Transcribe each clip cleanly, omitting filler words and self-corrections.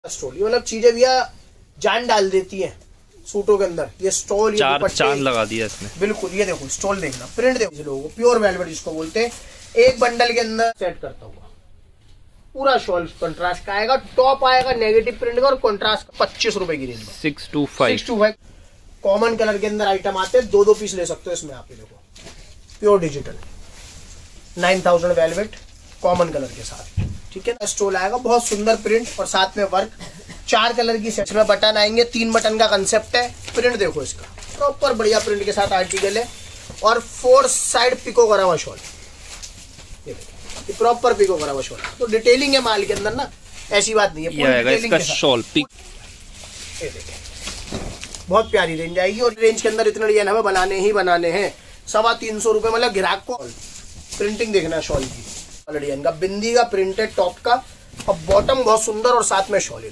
Stall, ये मतलब चीजें भैया जान डाल देती है सूटों के अंदर। ये स्टोल, ये चांद लगा दिया इसमें बिल्कुल। ये देखो स्टोल देखना, प्रिंट देखो लोगों, प्योर वेलवेट जिसको बोलते हैं। एक बंडल के अंदर सेट करता हुआ पूरा शॉल कंट्रास्ट का आएगा। टॉप आएगा नेगेटिव प्रिंट का और कंट्रास्ट का 25 रुपए की रेंज में 625। कॉमन कलर के अंदर आइटम आते हैं, 2-2 पीस ले सकते हो इसमें आप। ये देखो pure digital 9000 velvet common colour के साथ, ठीक है ना। स्टोल आएगा, बहुत सुंदर प्रिंट और साथ में वर्क। 4 कलर की सेट में बटन आएंगे, 3 बटन का कंसेप्ट है। प्रिंट देखो इसका, प्रॉपर बढ़िया प्रिंट के साथ आर्टिकल है और 4 साइड पिको करा हुआ शॉल। ये देखो प्रॉपर पिको करा हुआ शॉल। तो डिटेलिंग है माल के अंदर ना, ऐसी बात नहीं है, पूरी डिटेलिंग के साथ। शॉल पिक ये देखिए बहुत प्यारी रेंज आएगी और रेंज के अंदर इतने डिजाइन हमें बनाने ही बनाने हैं। 325 रुपए, मतलब ग्राहक को प्रिंटिंग देखना है शॉल की। डिजाइन का बिंदी का प्रिंट है टॉप का और बॉटम बहुत सुंदर और साथ में शॉल।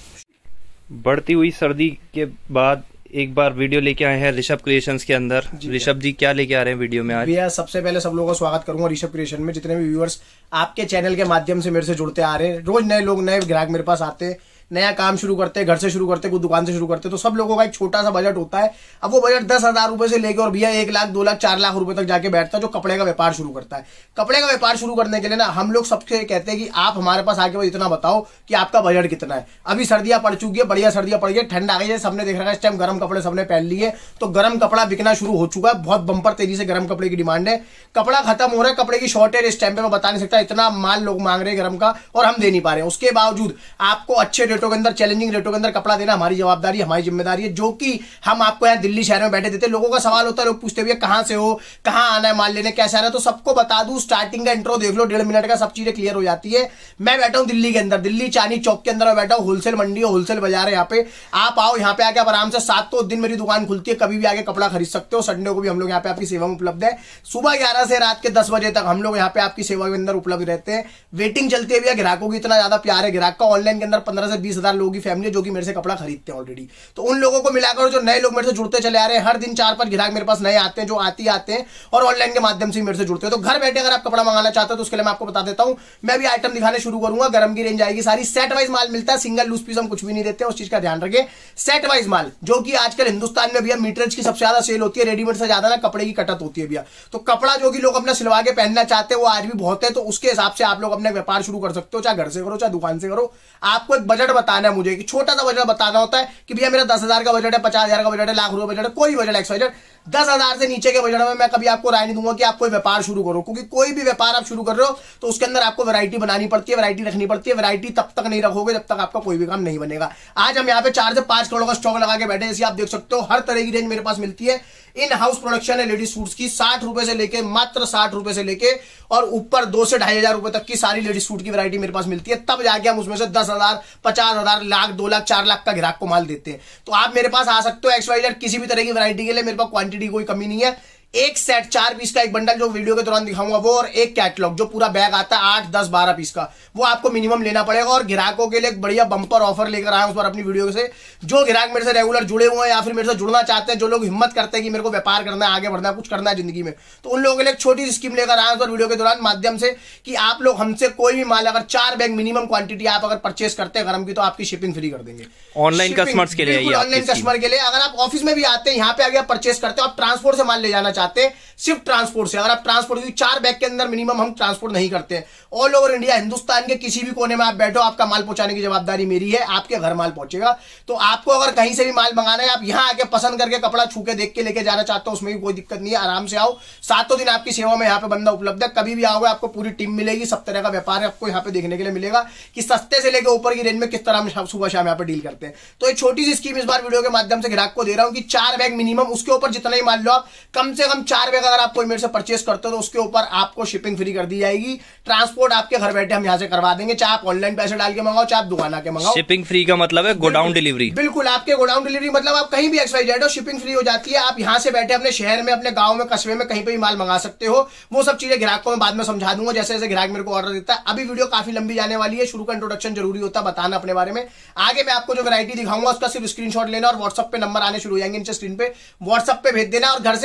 देखो बढ़ती हुई सर्दी के बाद एक बार वीडियो लेके आए हैं ऋषभ क्रिएशंस के अंदर। ऋषभ जी क्या लेके आ रहे हैं वीडियो में आज? भैया सबसे पहले सब लोगों का स्वागत करूंगा ऋषभ क्रिएशन में। जितने भी व्यूअर्स आपके चैनल के माध्यम से मेरे से जुड़ते आ रहे हैं, रोज नए लोग, नए ग्राहक मेरे पास आते हैं, नया काम शुरू करते हैं, घर से शुरू करते हैं, कोई दुकान से शुरू करते हैं, तो सब लोगों का एक छोटा सा बजट होता है। अब वो बजट 10,000 रुपए से लेकर और भैया 1 लाख, 2 लाख, 4 लाख रुपए तक जाके बैठता है जो कपड़े का व्यापार शुरू करता है। कपड़े का व्यापार शुरू करने के लिए ना हम लोग सबसे कहते हैं कि आप हमारे पास आके भाई इतना बताओ कि आपका बजट कितना है। अभी सर्दियां पड़ चुकी है, बढ़िया सर्दियां पड़ गई, ठंड आ गई है, सबने देख रखा है इस टाइम गर्म कपड़े सबने पहन लिए, तो गर्म कपड़ा बिकना शुरू हो चुका है। बहुत बंपर तेजी से गर्म कपड़े की डिमांड है। कपड़ा खत्म हो रहा है, कपड़े की शॉर्टेज इस टाइम पे मैं बता नहीं सकता, इतना माल लोग मांग रहे हैं गर्म का और हम दे नहीं पा रहे हैं। उसके बावजूद आपको अच्छे रेटों के अंदर, चैलेंजिंग रेटों के अंदर कपड़ा देना हमारी जवाबदारी, हमारी जिम्मेदारी है, जो कि हम आपको यहाँ दिल्ली शहर में बैठे देते हैं। लोगों का सवाल होता है, लोग पूछते हैं कहां से हो, कहां आना है माल लेने, कैसे आना है, तो सबको बता दूं। स्टार्टिंग का इंट्रो देख लो, 1.5 मिनट का, सब चीजें क्लियर हो जाती है। मैं बैठा हूं दिल्ली के अंदर, दिल्ली चांदनी चौक के अंदर बैठा हूं। होलसेल मंडी है, होलसेल बाजार है यहाँ पे। आप आओ, यहाँ पे आके आप आराम से 7 दिन मेरी दुकान खुलती है, कभी भी आके कपड़ा खरीद सकते हो। संडे को भी हम लोग यहाँ पे आपकी सेवा में उपलब्ध है। सुबह 11 से रात के 10 बजे तक हम लोग यहाँ पे आपकी सेवा के अंदर उपलब्ध रहते हैं। वेटिंग चलती है भैया, ग्राहकों की इतना ज्यादा प्यार है ग्राहक का। ऑनलाइन के अंदर 15 से 20 हजार लोगों की फैमिली है जो कि मेरे से कपड़ा खरीदते हैं ऑलरेडी। तो उन लोगों को मिलाकर जो नए लोग मेरे से जुड़ते चले आ रहे हैं, हर दिन 4-5 ग्राहक मेरे पास नए आते हैं जो आते हैं और ऑनलाइन के माध्यम से मेरे से जुड़ते हैं। तो घर बैठे अगर आप कपड़ा मंगाना चाहते हो तो उसके लिए मैं आपको बता देता हूं, मैं भी आइटम दिखाने शुरू करूंगा। गरम की रेंज आएगी सारी, सेट वाइज माल मिलता है, सिंगल लूज पीस हम कुछ भी नहीं देते, उस चीज का ध्यान रखें। सेट वाइज माल, जो कि आजकल हिंदुस्तान में भैया मीटरेज की सबसे ज्यादा सेल होती है, रेडीमेड से ज्यादा ना कपड़े की कटत होती है भैया। तो कपड़ा जो कि लोग अपना सिलवा के पहनना चाहते हैं वो आज भी बहुत है, तो उसके हिसाब से आप लोग अपने व्यापार शुरू कर सकते हो, चाहे घर से करो चाहे दुकान से करो। आपको एक बजट बताना है मुझे, कि छोटा सा बजट बताना होता है कि भैया मेरा 10,000 का बजट है, 50,000 का बजट है, लाख रुपए बजट है, कोई बजट एक्स वाई जेड। 10,000 से नीचे के बजट में मैं कभी आपको राय नहीं दूंगा कि आप कोई व्यापार शुरू करो, क्योंकि कोई भी व्यापार आप शुरू कर रहे हो तो उसके अंदर आपको वैरायटी बनानी पड़ती है, वैरायटी रखनी पड़ती है। वैरायटी तब तक नहीं रखोगे जब तक आपका कोई भी काम नहीं बनेगा। आज हम यहाँ पे 4 से 5 करोड़ का स्टॉक लगा के बैठे, जैसे आप देख सकते हो हर तरह की रेंज मेरे पास मिलती है। इन हाउस प्रोडक्शन है लेडीज सूट्स की, 60 रुपए से लेके, मात्र 60 रुपए से लेके और ऊपर 2 से 2,500 रुपए तक की सारी लेडीज सूट की वैरायटी मेरे पास मिलती है। तब जाके हम उसमें से 10,000, 50,000, लाख, 2 लाख, 4 लाख का ग्राहक को माल देते हैं। तो आप मेरे पास आ सकते हो एक्स वाई जेड किसी भी तरह की वैरायटी के लिए, मेरे पास क्वांटिटी कोई कमी नहीं है। एक सेट 4 पीस का एक बंडल जो वीडियो के दौरान दिखाऊंगा वो, और एक कैटलॉग जो पूरा बैग आता है 8, 10, 12 पीस का, वो आपको मिनिमम लेना पड़ेगा। और ग्राहकों के लिए एक बढ़िया बंपर ऑफर लेकर आया उस पर अपनी वीडियो से। जो ग्राहक मेरे से रेगुलर जुड़े हुए हैं या फिर मेरे से जुड़ना चाहते हैं, जो लोग हिम्मत करते हैं कि मेरे को व्यापार करना है, आगे बढ़ना है, कुछ करना है जिंदगी में, तो उन लोगों के लिए एक छोटी सी स्कीम लेकर आया उस पर वीडियो के दौरान माध्यम से, कि आप लोग हमसे कोई भी माल, अगर 4 बैग मिनिमम क्वांटिटी आप अगर परचेस करते हैं गरम की, तो आपकी शिपिंग फ्री कर देंगे। ऑनलाइन कस्टमर्स के लिए, ऑनलाइन कस्टमर के लिए। अगर आप ऑफिस में भी आते हैं, यहाँ पे आगे परचेस करते हो, आप ट्रांसपोर्ट से माल ले जाना चाहते हैं, सिर्फ ट्रांसपोर्ट से, अगर आप ट्रांसपोर्ट, 4 बैग के अंदर मिनिमम हम ट्रांसपोर्ट नहीं करते हैं। ऑल ओवर इंडिया, हिंदुस्तान के किसी भी कोने में आप बैठो, आपका माल पहुंचाने की जवाबदारी मेरी है, आपके घर माल पहुंचेगा। तो आपको अगर कहीं से भी माल मंगाना है, आप यहां आके पसंद करके कपड़ा छू के देख के लेके जाना चाहते हो, उसमें भी कोई दिक्कत नहीं है, आराम से आओ। 7 दिन आपकी सेवा में यहाँ पे बंदा उपलब्ध है, कभी भी आओगे आपको पूरी टीम मिलेगी, सब तरह का व्यापार है आपको यहाँ पे देखने के लिए मिलेगा कि सस्ते से लेकर ऊपर की रेंज में किस तरह हम सुबह शाम यहाँ पे डील करते हैं। तो एक छोटी सी स्कीम इस बार वीडियो के माध्यम से ग्राहक को दे रहा हूँ कि 4 बैग मिनिमम, उसके ऊपर जितना ही मान लो आप, कम से कम 4 बैग अगर आप कोई मेरे से परचेस करते हो तो उसके ऊपर आपको शिपिंग फ्री कर दी जाएगी। ट्रांसपोर्ट आपके घर बैठे हम यहाँ से करवा देंगे, चाहे आप ऑनलाइन पैसे डाल के मंगाओ, चाहे आप दुकान आके मंगाओ। शिपिंग फ्री का मतलब है गोडाउन डिलीवरी। बिल्कुल, आपके गोडाउन डिलीवरी मतलब आप कहीं भी एक्स वाई जेड हो, शिपिंग फ्री हो जाती है। आप यहाँ से बैठे अपने शहर में, अपने गांव में, कस्बे में, कहीं पे भी माल मंगा सकते हो। वो सब चीजें ग्राहक को मैं बाद में समझा दूंगा, जैसे जैसे ग्राहक मेरे को ऑर्डर देता है। अभी वीडियो काफी लंबी जाने वाली है, शुरू का इंट्रोडक्शन जरूरी होता है, बताना अपने बारे में। आगे मैं आपको जो वैरायटी दिखाऊंगा उसका सिर्फ स्क्रीनशॉट लेना और व्हाट्सएप पे नंबर आने शुरू हो जाएंगे नीचे स्क्रीन पे, व्हाट्सएप पे भेज देना। और घर से निकलो तो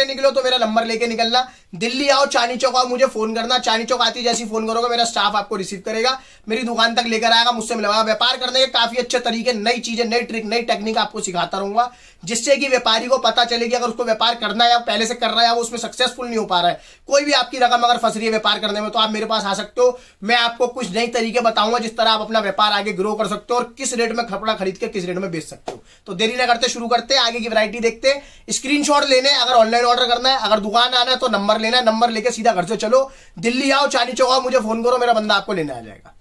मेरा नंबर लेके निकलना, दिल्ली आओ, चांदनी चौक आओ, मुझे फोन करना। चांदनी चौक आती जैसी फोन करोगे मेरा स्टाफ आपको रिसीव करेगा, मेरी दुकान तक लेकर आएगा, मुझसे मिलवाएगा। व्यापार करने के काफी अच्छे तरीके, नई चीजें, नई ट्रिक, नई टेक्निक आपको सिखाता रहूंगा, जिससे कि व्यापारी को पता चले कि अगर उसको व्यापार करना है या पहले से कर रहा है या वो उसमें सक्सेसफुल नहीं हो पा रहा है, कोई भी आपकी रकम अगर फंस रही है व्यापार करने में, तो आप मेरे पास आ सकते हो। मैं आपको कुछ नई तरीके बताऊंगा जिस तरह आप अपना व्यापार आगे ग्रो कर सकते हो और किस रेट में कपड़ा खरीद के किस रेट में बेच सकते हो। तो देरी न करते शुरू करते हैं, आगे की वैरायटी देखते हैं। स्क्रीनशॉट लेने, अगर ऑनलाइन ऑर्डर करना है, अगर दुकान आना है तो नंबर लेना है, नंबर लेके सीधा घर से चलो, दिल्ली आओ, चांदनी चौक आओ, मुझे फोन करो, मेरा बंदा आपको लेने आ जाएगा।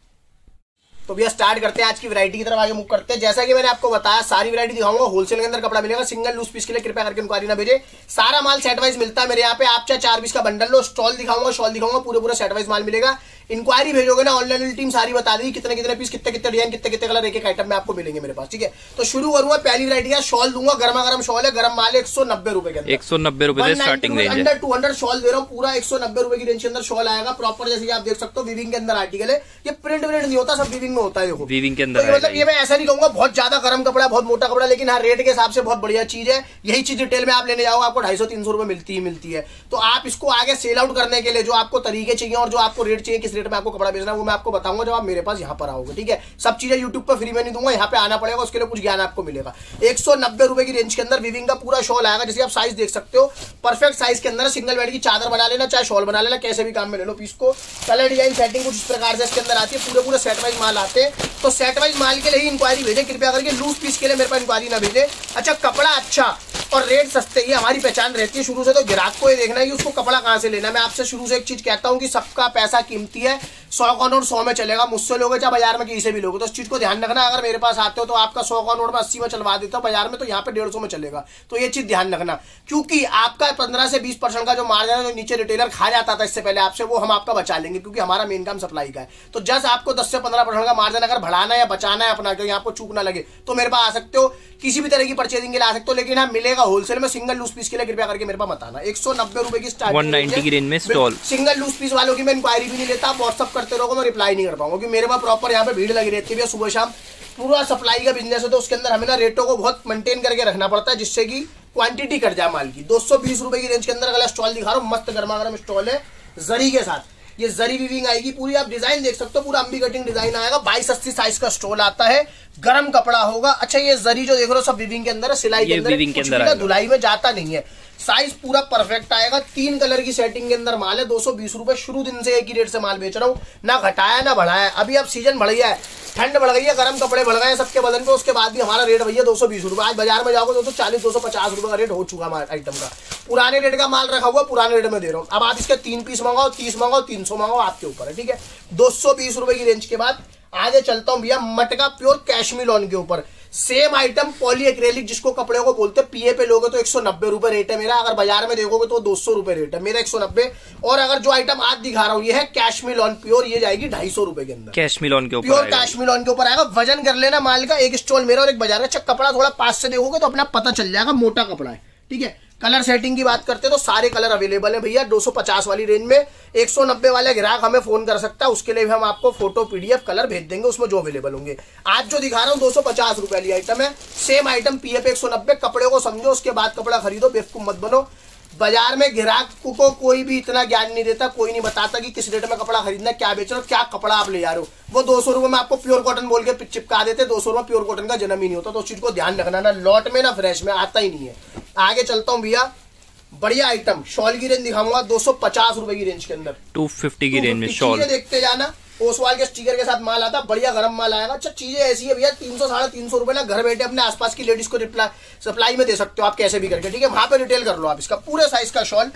तो भैया स्टार्ट करते हैं आज की वैरायटी की तरफ आगे मूव करते हैं। जैसा कि मैंने आपको बताया सारी वैरायटी दिखाऊंगा, होलसेल के अंदर कपड़ा मिलेगा, सिंगल लूज पीस के लिए कृपया करके इंक्वायरी ना भेजे। सारा माल सेट वाइज मिलता है मेरे यहाँ पे, आप चाहे 4 पीस का बंडल लो, स्टॉल दिखाऊंगा, शॉल दिखाऊंगा, पूरे सेट वाइज माल मिलेगा। इंक्वायरी भेजोगे ना, ऑनलाइन टीम सारी बता देगी कितने कितने पीस, कितने कितने डिजाइन, कितने कितने कलर, एक एक आइटम में आपको मिलेंगे मेरे पास, ठीक है। तो शुरू करूंगा, पहली वैरायटी है शॉल दूंगा, गर्मा गर्म शॉल है, गर्म माल है, 190 रुपए के अंदर, 190 रुपए से स्टार्टिंग रेंज है, अंडर 200 शॉल दे रहा हूँ, पूरा 190 रुपए की रेंज के अंदर शॉल आएगा प्रॉपर। जैसे कि आप देख सकते हो विविंग के अंदर आर्टिकल है, ये प्रिंट नहीं होता, सब विविंग में होता है। देखो विविंग के अंदर, तो मतलब ये मैं ऐसा नहीं कहूंगा बहुत ज्यादा गर्म कपड़ा, बहुत मोटा कपड़ा, लेकिन हाँ रेट के हिसाब से बहुत बढ़िया चीज है। यही चीज डिटेल में आप लेने जाओगे आपको 250-300 रुपए मिलती है। तो आप इसको आगे सेल आउट करने के लिए जो आपको तरीके चाहिए और जो आपको रेट चाहिए, किस रेट में आपको कपड़ा बेचना है, वो मैं आपको बताऊंगा जब आप मेरे पास यहाँ पर आओगे, ठीक है। सब चीजें यूट्यूब पर फ्री में नहीं दूंगा, यहाँ पे आना पड़ेगा, उसके लिए कुछ ज्ञान आपको मिलेगा। 190 रुपए की रेंज के अंदर विविंग का पूरा शॉल आएगा, जैसे आप साइज देख सकते हो, परफेक्ट साइज के अंदर सिंगल बेड की चादर बना लेना, चाहे शॉल बना लेना, कैसे भी काम में ले लो पीस को। कलर डिजाइन सेटिंग कुछ इस प्रकार से इसके अंदर आती है, पूरे सेट वाइज माल आते हैं। तो सेट वाइज माल के लिए इंक्वायरी भेजे कृपया करके, लूज पीस के लिए मेरे पास इंक्वायरी ना भेजे। अच्छा कपड़ा अच्छा और रेट सस्ते, ये हमारी पहचान रहती है शुरू से। तो ग्राहक को ये देखना है कि उसको कपड़ा कहां से लेना है। मैं आपसे शुरू से एक चीज कहता हूं कि सबका पैसा कीमती है, 100 का नोट 100 में चलेगा, मुझसे लोगे चाहे बाजार में किसी से भी लोगे, तो इस चीज को ध्यान रखना। अगर मेरे पास आते हो तो आपका 100 का नोट में 80 में चलवा देता हूं बाजार में, तो यहाँ पे 150 में चलेगा। तो ये चीज ध्यान रखना, क्योंकि आपका 15 से 20% का जो मार्जिन है, जो नीचे रिटेलर खा जाता था इससे पहले आपसे, वो हम आपका बचा लेंगे, क्योंकि हमारा मेन काम सप्लाई का है। तो जस्ट आपको 10 से 15% का मार्जिन अगर बढ़ाना है या बचाना है अपना, क्योंकि आपको चूक ना लगे, तो मेरे पास आ सकते हो, किसी भी तरह की परचेजिंग के लिए आ सकते हो। लेकिन हाँ मिलेगा होलसेल में, सिंगल लूज पीस के लिए कृपया करके मेरे पास मत आना। 190 रुपए की स्टार्टिंग, 190 की रेंज में स्टॉल। सिंगल लूज पीस वालों की मैं इंक्वायरी भी नहीं लेता, व्हाट्सअप करते रहोगे, मैं रिप्लाई नहीं कर पाऊंगा, क्योंकि मेरे पास प्रॉपर यहाँ पे भीड़ लगी रहती है सुबह शाम। पूरा सप्लाई का बिजनेस है, तो उसके अंदर हमें ना रेटों को बहुत मेंटेन करके रखना पड़ता है, जिससे कि क्वांटिटी कट जाए माल की। 220 रुपए की रेंज के अंदर अगला स्टॉल दिखा रहा हूँ, मस्त गर्मा गर्म स्टॉल है, जरी के साथ। ये जरी वीविंग आएगी पूरी, आप डिजाइन देख सकते हो, पूरा अम्बी कटिंग डिजाइन आएगा। 22-80 साइज का स्टोल आता है, गरम कपड़ा होगा। अच्छा ये जरी जो देख रहे हो सब वीविंग के अंदर है, सिलाई के अंदर, धुलाई में जाता नहीं है। साइज पूरा परफेक्ट आएगा, 3 कलर की सेटिंग के अंदर माल है। 220 रुपए शुरू दिन से एक ही रेट से माल बेच रहा हूँ, ना घटाया ना बढ़ाया। अभी अब सीजन बढ़ गया है, ठंड बढ़ गई है, गर्म कपड़े बढ़ गए हैं सबके बदन पे, उसके बाद भी हमारा रेट भैया 220 रुपए। आज बाजार में जाओगे तो 240-250 रुपए का रेट हो चुका है आइटम का। पुराने रेट का माल रखा हुआ, पुराने रेट में दे रहा हूँ। अब आप इसके 3 पीस मंगाओ, 30 मंगाओ, 300 मंगाओ, आपके ऊपर है, ठीक है। 220 रुपए की रेंज के बाद आगे चलता हूँ भैया मटका प्योर कैशमी लॉन के ऊपर। सेम आइटम पॉली एक्रेलिक, जिसको कपड़े को बोलते हैं, पीए पे लोगे तो 190 रुपए रेट है मेरा। अगर बाजार में देखोगे तो 200 रुपए रेट है मेरा, 190। और अगर जो आइटम आज दिखा रहा हूँ ये है कैशमी लॉन प्योर, ये जाएगी 250 रुपए के अंदर। कैशमी लॉन के ऊपर, प्योर कैशमी लॉन के ऊपर आएगा। वजन कर लेना माल का, एक स्टॉल मेरा और एक बाजार का। अच्छा कपड़ा थोड़ा पास से देखोगे तो अपना पता चल जाएगा, मोटा कपड़ा है, ठीक है। कलर सेटिंग की बात करते हैं तो सारे कलर अवेलेबल है भैया 250 वाली रेंज में। 190 वाले ग्राहक हमें फोन कर सकता है, उसके लिए भी हम आपको फोटो PDF कलर भेज देंगे, उसमें जो अवेलेबल होंगे। आज जो दिखा रहा हूँ 250 रुपए वाली आइटम है, सेम आइटम पीए पे 190। कपड़े को समझो, उसके बाद कपड़ा खरीदो, बेवकूफ मत बनो। बाजार में ग्राहक को कोई भी इतना ज्ञान नहीं देता, कोई नहीं बताता कि किस रेट में कपड़ा खरीदना है, क्या बेच रहे हो, क्या कपड़ा आप ले जा रहे हो। वो 200 रुपए में आपको प्योर कॉटन बोल के चिपका देते, 200 रुपए प्योर कॉटन का जन्म ही नहीं होता। तो उस चीज को ध्यान रखना, ना लॉट में ना फ्रेश में, आता ही नहीं है। आगे चलता हूँ भैया, बढ़िया आइटम शॉल की रेंज दिखाऊंगा 250 रुपए की रेंज के अंदर, 250 की रेंज में शॉल। देखते जाना, ओसवाल के स्टिकर के साथ माल आता, बढ़िया गरम माल आएगा। अच्छा चीजें ऐसी है भैया, 300-350 रुपए ना घर बैठे अपने आसपास की लेडीज को सप्लाई में दे सकते हो आप, कैसे भी करके, ठीक है। वहां पे रिटेल कर लो आप। इसका पूरे साइज का शॉल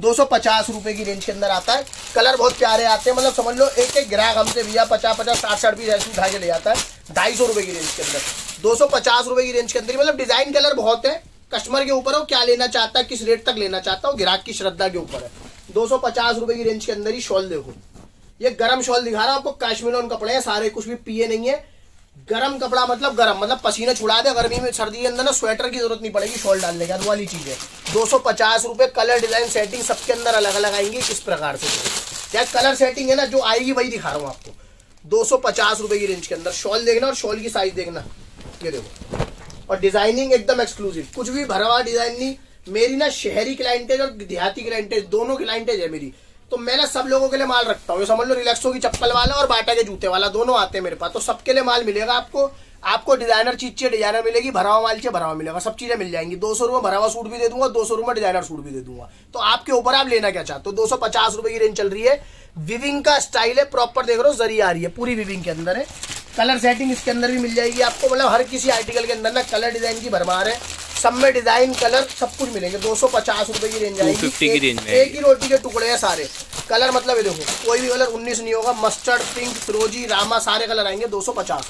250 रुपए की रेंज के अंदर आता है। कलर बहुत प्यारे आते हैं, मतलब समझ लो एक एक ग्राहक हमसे भैया 50-50, 60-60 पीस ऐसे उठा के ले जाता है 250 रुपए की रेंज के अंदर। 250 रुपए की रेंज के अंदर, मतलब डिजाइन कलर बहुत है, कस्टमर के ऊपर हो क्या लेना चाहता है, किस रेट तक लेना चाहता हो, ग्राहक की श्रद्धा के ऊपर है। 250 रुपए की रेंज के अंदर ही शॉल देखो, ये गरम शॉल दिखा रहा हूं आपको, काश्मीर कपड़े हैं सारे, कुछ भी पीए नहीं है। गरम कपड़ा मतलब गरम, मतलब पसीने छुड़ा दे, गर्मी में सर्दी के अंदर ना स्वेटर की जरूरत नहीं पड़ेगी शॉल डालने के, वाली चीज है। 250 रुपए, कलर डिजाइन सेटिंग सबके अंदर अलग अलग आएंगी इस प्रकार से। क्या कलर सेटिंग है ना जो आएगी वही दिखा रहा हूँ आपको। 250 रुपए की रेंज के अंदर शॉल देखना और शॉल की साइज देखना, ये देखो। और डिजाइनिंग एकदम एक्सक्लूसिव, कुछ भी भरवा डिजाइन नहीं, मेरी ना शहरी क्लाइंटेज और देहाती क्लाइंटेज दोनों क्लाइंटेज है मेरी। तो मैं ना सब लोगों के लिए माल रखता हूँ। समझ लो रिलैक्सो की चप्पल वाला और बाटा के जूते वाला दोनों आते हैं मेरे पास। तो सबके लिए माल मिलेगा आपको। आपको डिजाइनर चीज चाहिए डिजाइनर मिलेगी, भरा हुआ माल चाहिए भरा हुआ मिलेगा, सब चीजें मिल जाएंगी। 200 रुपये भरा हुआ सूट भी दे दूंगा, 200 रुपये डिजाइनर सूट भी दे दूंगा। तो आपके ऊपर आप लेना क्या चाहते हो। 250 रुपए की रेंज चल रही है। विविंग का स्टाइल है, प्रॉपर देख रहे हो जरी आ रही है, पूरी विविंग के अंदर है। कलर सेटिंग इसके अंदर भी मिल जाएगी आपको। मतलब हर किसी आर्टिकल के अंदर ना कलर डिजाइन की भरमार है, सब में डिजाइन कलर सब कुछ मिलेंगे। 250 रुपए की रेंज आएगी। 250 की रेंज में एक ही रोटी के टुकड़े हैं सारे। कलर मतलब ये देखो कोई भी कलर 19 नहीं होगा। मस्टर्ड, पिंक, फिरोजी, रामा सारे कलर आएंगे। 250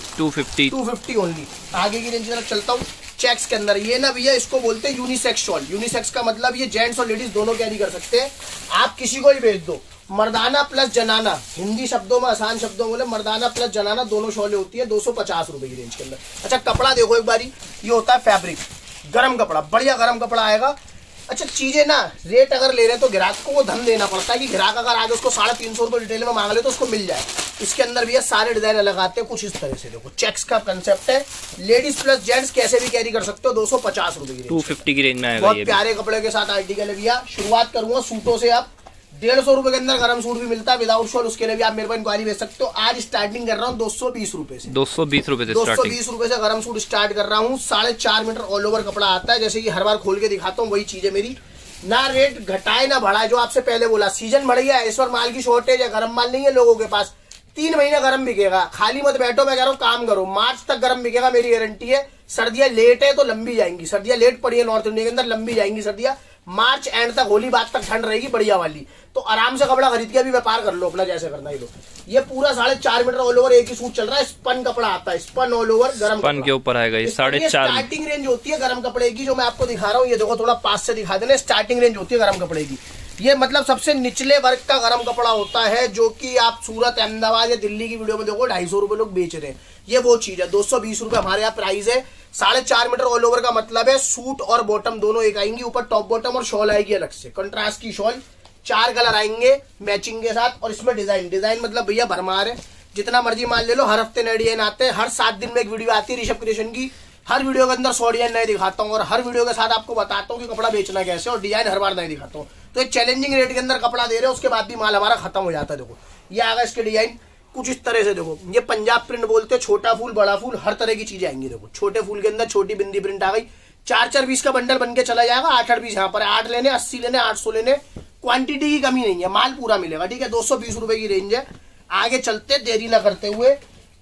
250 ओनली। आगे की रेंज की तरफ चलता हूँ। चेक्स के अंदर ये ना भैया इसको बोलते हैं यूनिसेक्स शॉल। यूनिसेक्स का मतलब ये जेंट्स और लेडीज दोनों कैरी कर सकते हैं। आप किसी को ही भेज दो। मर्दाना प्लस जनाना, हिंदी शब्दों में आसान शब्दों में बोले मर्दाना प्लस जनाना दोनों शॉलें होती है। 250 रुपए की रेंज के अंदर। अच्छा कपड़ा देखो एक बारी, ये होता है फैब्रिक, गरम कपड़ा, बढ़िया गरम कपड़ा आएगा। अच्छा चीजें ना रेट अगर ले रहे हैं तो ग्राहक को वो धन देना पड़ता है कि ग्राहक अगर आगे उसको 350 रुपए डिटेल में मांग ले तो उसको मिल जाए। इसके अंदर भी ये सारे डिजाइन अलग आते हैं कुछ इस तरह से। देखो चेक्स का कंसेप्ट है। लेडीज प्लस जेंट्स कैसे भी कैरी कर सकते हो। 250 रुपए की रेंज, 250 की रेंज में आएगा। बहुत प्यारे कपड़े के साथ आर्टिकल है भैया। शुरुआत करूंगा सूटों से। आप 150 रुपए के अंदर गरम सूट भी मिलता है विदाउट शॉल, उसके लिए भी आप मेरे को इंक्वायरी भेज सकते हो। आज स्टार्टिंग कर रहा हूँ 220 रुपए से। 220 रुपए से 220 रुपए से गरम सूट स्टार्ट कर रहा हूँ। 4.5 मीटर ऑल ओवर कपड़ा आता है। जैसे कि हर बार खोल के दिखाता हूँ वही चीज है मेरी। ना रेट घटाए ना बढ़ाए, जो आपसे पहले बोला सीजन बढ़ गया है इस बार, माल की शॉर्टेज है, गरम माल नहीं है लोगों के पास। 3 महीने गरम बिकेगा, खाली मत बैठो। मैं कह रहा हूँ काम करो, मार्च तक गरम बिकेगा, मेरी गारंटी है। सर्दियां लेट है तो लंबी जाएंगी, सर्दियां लेट पड़ी है नॉर्थ इंडिया के अंदर, लंबी जाएंगी सर्दियां। मार्च एंड तक होली बाद तक ठंड रहेगी बढ़िया वाली। तो आराम से कपड़ा खरीद के भी व्यापार कर लो अपना, जैसे करना ही लो। ये पूरा 4.5 मीटर ऑल ओवर एक ही सूट चल रहा है। स्पन कपड़ा आता है, स्पन ऑल ओवर गरम स्पन के ऊपर आएगा ये 4.5। स्टार्टिंग रेंज होती है गरम कपड़े की, जो मैं आपको दिखा रहा हूँ। ये देखो थोड़ा पास से दिखा देना। स्टार्टिंग रेंज होती है गरम कपड़े की। ये मतलब सबसे निचले वर्ग का गरम कपड़ा होता है, जो कि आप सूरत, अहमदाबाद या दिल्ली की वीडियो में देखो 250 रुपए लोग बेच रहे हैं। ये वो चीज है। 220 रुपए हमारे यहाँ प्राइस है। 4.5 मीटर ऑल ओवर का मतलब है सूट और बॉटम दोनों एक आएंगी। ऊपर टॉप बॉटम और शॉल आएगी अलग से, कंट्रास्ट की शॉल। 4 कलर आएंगे मैचिंग के साथ। और इसमें डिजाइन मतलब भैया भरमार है। जितना मर्जी मान ले लो, हर हफ्ते नए डिजाइन आते हैं। हर 7 दिन में एक वीडियो आती है ऋषभ क्रिएशन की। हर वीडियो के अंदर 100 डिजाइन नए दिखाता हूँ और हर वीडियो के साथ आपको बताता हूँ कि कपड़ा बेचना कैसे, और डिजाइन हर बार नए दिखाता हूँ। तो एक चैलेंजिंग रेट के अंदर कपड़ा दे रहे हो, उसके बाद भी माल हमारा खत्म हो जाता है। देखो ये आगा इसके डिजाइन कुछ इस तरह से। देखो ये पंजाब प्रिंट बोलते हैं, छोटा फूल बड़ा फूल हर तरह की चीजें आएंगी। देखो छोटे फूल के अंदर छोटी बिंदी प्रिंट आ गई। 4-4 पीस का बंडल बन के चला जाएगा। 8-8 पीस यहाँ पर 8 लेने, 80 लेने, 800 लेने। क्वांटिटी की कमी नहीं है, माल पूरा मिलेगा। ठीक है 220 रुपए की रेंज है। आगे चलते देरी ना करते हुए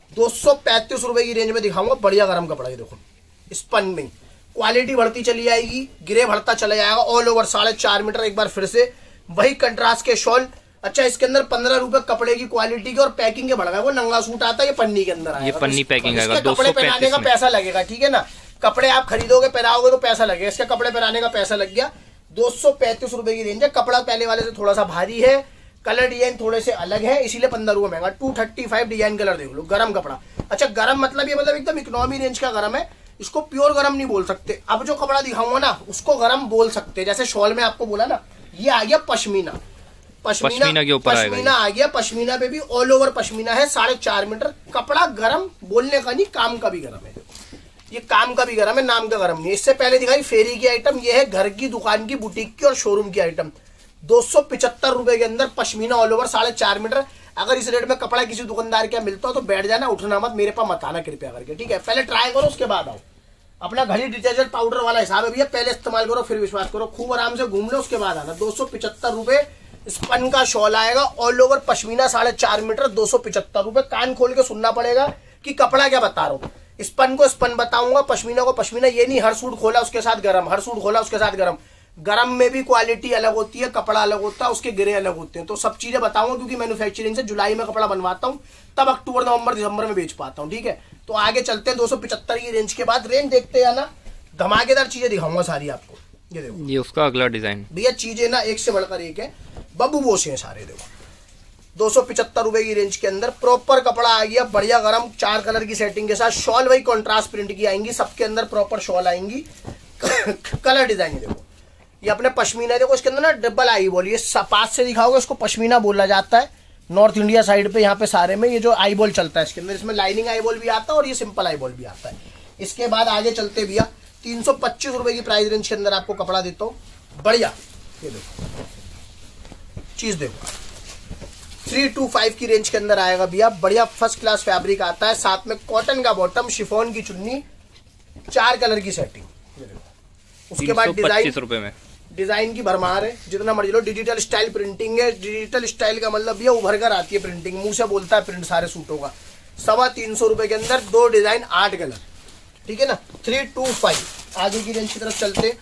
235 रुपए की रेंज में दिखाऊंगा बढ़िया गरम कपड़ा। ये देखो स्पन में क्वालिटी बढ़ती चली जाएगी, ग्रे बढ़ता चला जाएगा। All over 4.5 metre. एक बार फिर से वही कंट्रास्ट के शॉल। अच्छा इसके अंदर 15 रुपए कपड़े की क्वालिटी के और पैकिंग के बढ़ गए। वो नंगा सूट आता है, ये पन्नी के अंदर आएगा। ये पन्नी पैकिंग आएगा। कपड़े पहनाने का पैसा लगेगा, ठीक है ना। कपड़े आप खरीदोगे पहनाओगे तो पैसा लगेगा, इसके कपड़े पहनाने का पैसा लग गया। 235 रुपए की रेंज है। कपड़ा पहले वाले से थोड़ा सा भारी है, कलर डिजाइन थोड़े से अलग है, इसीलिए 15 रुपए महंगा। 235 डिजाइन कलर देख लो। गरम कपड़ा। अच्छा गरम मतलब ये मतलब एकदम इकोनॉमी रेंज का गरम है। इसको प्योर गरम नहीं बोल सकते। अब जो कपड़ा दिखाऊंगा ना उसको गरम बोल सकते। जैसे शॉल में आपको बोला ना, ये आ गया पश्मीना। पश्मीना के ऊपर पश्मीना आ गया। पश्मीना पे भी ऑल ओवर पश्मीना है। 4.5 मीटर कपड़ा गरम बोलने का नहीं, काम का भी गरम है। ये काम का भी गरम है, नाम का गरम नहीं। इससे पहले दिखाई फेरी की आइटम। ये है घर की, दुकान की, बुटीक की और शोरूम की आइटम। 275 रुपए के अंदर पश्मीना ऑल ओवर 4.5 मीटर। अगर इस रेट में कपड़ा किसी दुकानदार के मिलता हो तो बैठ जाना, उठना मत, मेरे पास मत आना कृपया करके। ठीक है पहले ट्राई करो उसके बाद आओ। अपना घड़ी डिटर्जेंट पाउडर वाला हिसाब है भैया, पहले इस्तेमाल करो फिर विश्वास करो। खूब आराम से घूम लो उसके बाद आना। 275 रुपए स्पन का शॉल आएगा। All over pashmina 4.5 metre. 275 रुपए। कान खोल के सुनना पड़ेगा कि कपड़ा क्या बता रहा हूँ। स्पन को स्पन बताऊंगा, पश्मीना को पश्मीना। ये नहीं हर सूट खोला उसके साथ गरम, हर सूट खोला उसके साथ गरम। गरम में भी क्वालिटी अलग होती है, कपड़ा अलग होता है, उसके गिरे अलग होते हैं। तो सब चीजें बताऊंगा क्योंकि मैन्युफैक्चरिंग से जुलाई में कपड़ा बनवाता हूँ, तब अक्टूबर नवंबर दिसंबर में बेच पाता हूँ। ठीक है तो आगे चलते हैं। 275 की रेंज के बाद रेंज देखते हैं ना, धमाकेदार चीजें दिखाऊंगा सारी आपको। ये देखो ये उसका अगला डिजाइन भैया। चीजें ना एक से बढ़कर एक है, बब्बू बोसे हैं सारे। देखो 275 रुपए की रेंज के अंदर प्रॉपर कपड़ा आ गया बढ़िया गरम। 4 कलर की सेटिंग के साथ। शॉल वही कॉन्ट्रास्ट प्रिंट की आएंगी, सबके अंदर प्रॉपर शॉल आएंगी। कलर डिजाइन देखो, ये अपने पश्मीना देखो। इसके अंदर ना डबल आई बॉल, ये पास से दिखाओगे इसको पश्मीना बोला जाता है नॉर्थ इंडिया साइड पे। यहाँ पे सारे में ये जो आई बॉल चलता है इसके अंदर, इसमें लाइनिंग आई बॉल भी आता है और ये सिंपल आई बॉल भी आता है। इसके बाद आगे चलते भैया 325 रुपए की प्राइस रेंज के अंदर आपको कपड़ा देता हूँ, बढ़िया। ये देखो चीज देखो, 325 की रेंज के अंदर आएगा भैया, बढ़िया फर्स्ट क्लास फैब्रिक आता है, साथ में कॉटन का बॉटम, शिफॉन की चुन्नी, 4 कलर की सेटिंग। उसके बाद 325 रुपए में डिजाइन की भरमार है, जितना मर्जी लो। डिजिटल स्टाइल प्रिंटिंग है, डिजिटल स्टाइल का मतलब भैया उभर कर आती है प्रिंटिंग, मुंह से बोलता है प्रिंट सारे सूटों का। 325 रुपए के अंदर 2 डिजाइन 8 कलर, ठीक है ना, 325। आगे की रेंज की तरफ चलते,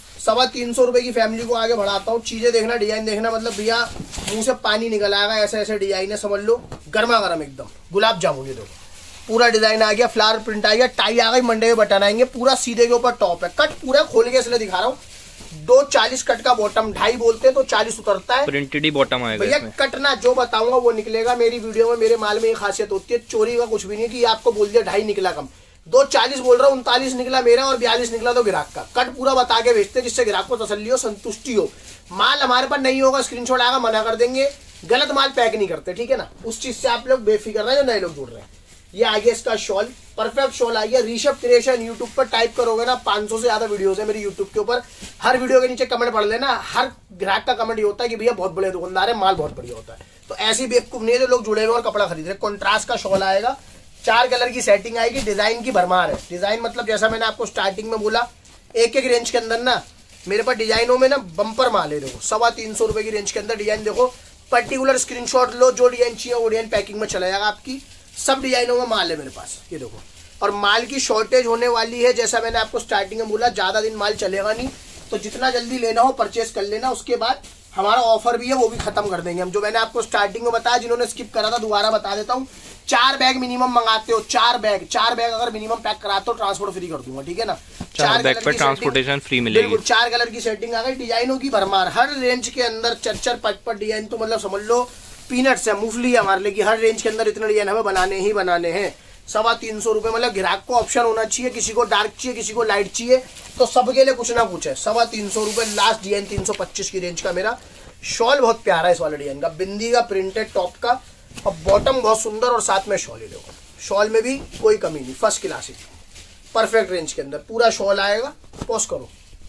325 रुपए की फैमिली को आगे बढ़ाता हूँ। चीजें देखना, डिजाइन देखना, मतलब भैया मुंह से पानी निकल आएगा, ऐसे ऐसे डिजाइन है, समझ लो गर्मा गर्म एकदम गुलाब जामुन। ये देखो पूरा डिजाइन आ गया, फ्लावर प्रिंट आ गया, टाई आ गई, मंडे में बटन आएंगे, पूरा सीधे के ऊपर टॉप है, कट पूरा खोल के इसलिए दिखा रहा हूँ। 240 कट का बॉटम, 2.5 बोलते हैं तो 40 उतरता है, प्रिंटेड ही बॉटम आएगा भैया। कटना जो बताऊंगा वो निकलेगा। मेरी वीडियो में, मेरे माल में ये खासियत होती है, चोरी का कुछ भी नहीं कि आपको बोल दिया 2.5 निकला कम, 240 बोल रहा हूँ, 39 निकला मेरा और 42 निकला तो ग्राहक का। कट पूरा बता के भेजते हैं जिससे ग्राहक को तसल्ली हो, संतुष्टि हो। माल हमारे पास नहीं होगा, स्क्रीनशॉट आएगा, मना कर देंगे, गलत माल पैक नहीं करते, ठीक है ना। उस चीज से आप लोग बेफिक्र रहे, जो नए लोग जुड़ रहे हैं। ये आ गया इसका शॉल, परफेक्ट शॉल आ गया। ऋषभ क्रिएशन यूट्यूब पर टाइप करोगे ना, 500 से ज्यादा वीडियोस है मेरी यूट्यूब के ऊपर। हर वीडियो के नीचे कमेंट पढ़ लेना, हर ग्राहक का कमेंट ये होता है कि भैया बहुत बड़े दुकानदार है, माल बहुत बढ़िया होता है। तो ऐसी बेवकूफ नहीं है जो लोग जुड़े हुए और कपड़ा खरीद रहे। कॉन्ट्रास्ट का शॉल आएगा, 4 कलर की सेटिंग आएगी, डिजाइन की भरमार है। डिजाइन मतलब जैसा मैंने आपको स्टार्टिंग में बोला, एक एक रेंज के अंदर ना मेरे पास डिजाइनों में ना बम्पर माल है। देखो 325 रुपए की रेंज के अंदर डिजाइन देखो, पर्टिकुलर स्क्रीनशॉट लो, जो डिजाइन चाहिए वो डिजाइन पैकिंग में चला जाएगा आपकी। सब डिजाइनों में माल है मेरे पास, ये देखो। और माल की शॉर्टेज होने वाली है, जैसा मैंने आपको स्टार्टिंग में बोला, ज्यादा दिन माल चलेगा नहीं, तो जितना जल्दी लेना हो परचेस कर लेना। उसके बाद हमारा ऑफर भी है, वो भी खत्म कर देंगे हम। जो मैंने आपको स्टार्टिंग में बताया, जिन्होंने स्किप करा था दोबारा बता देता हूँ, 4 बैग मिनिमम मंगाते हो, 4 बैग अगर मिनिमम पैक कराते हो, ट्रांसपोर्ट फ्री कर दूंगा, ठीक है ना। 4 बैग पर ट्रांसपोर्टेशन फ्री मिलेगी। बिल्कुल, 4 कलर की सेटिंग आ गई, डिजाइनों की भरमार, हर रेंज के अंदर 4-4 5-5 डिजाइन, तो मतलब समझ लो पीनट्स है, मूंगफली है हमारे लिए कि हर रेंज के अंदर इतने डिजाइन हमें बनाने ही बनाने हैं। 325 रुपए, मतलब ग्राहक को ऑप्शन होना चाहिए, किसी को डार्क चाहिए, किसी को लाइट चाहिए, तो सबके लिए कुछ ना कुछ है। 325 रुपए लास्ट डिजाइन, 325 की रेंज का मेरा शॉल बहुत प्यारा है इस वाले डिजाइन का, बिंदी का प्रिंटेड टॉप का, और बॉटम बहुत सुंदर, और साथ में शॉल ही देखो, शॉल में भी कोई कमी नहीं, फर्स्ट क्लास ही, परफेक्ट रेंज के अंदर पूरा शॉल आएगा। पोस्ट करो,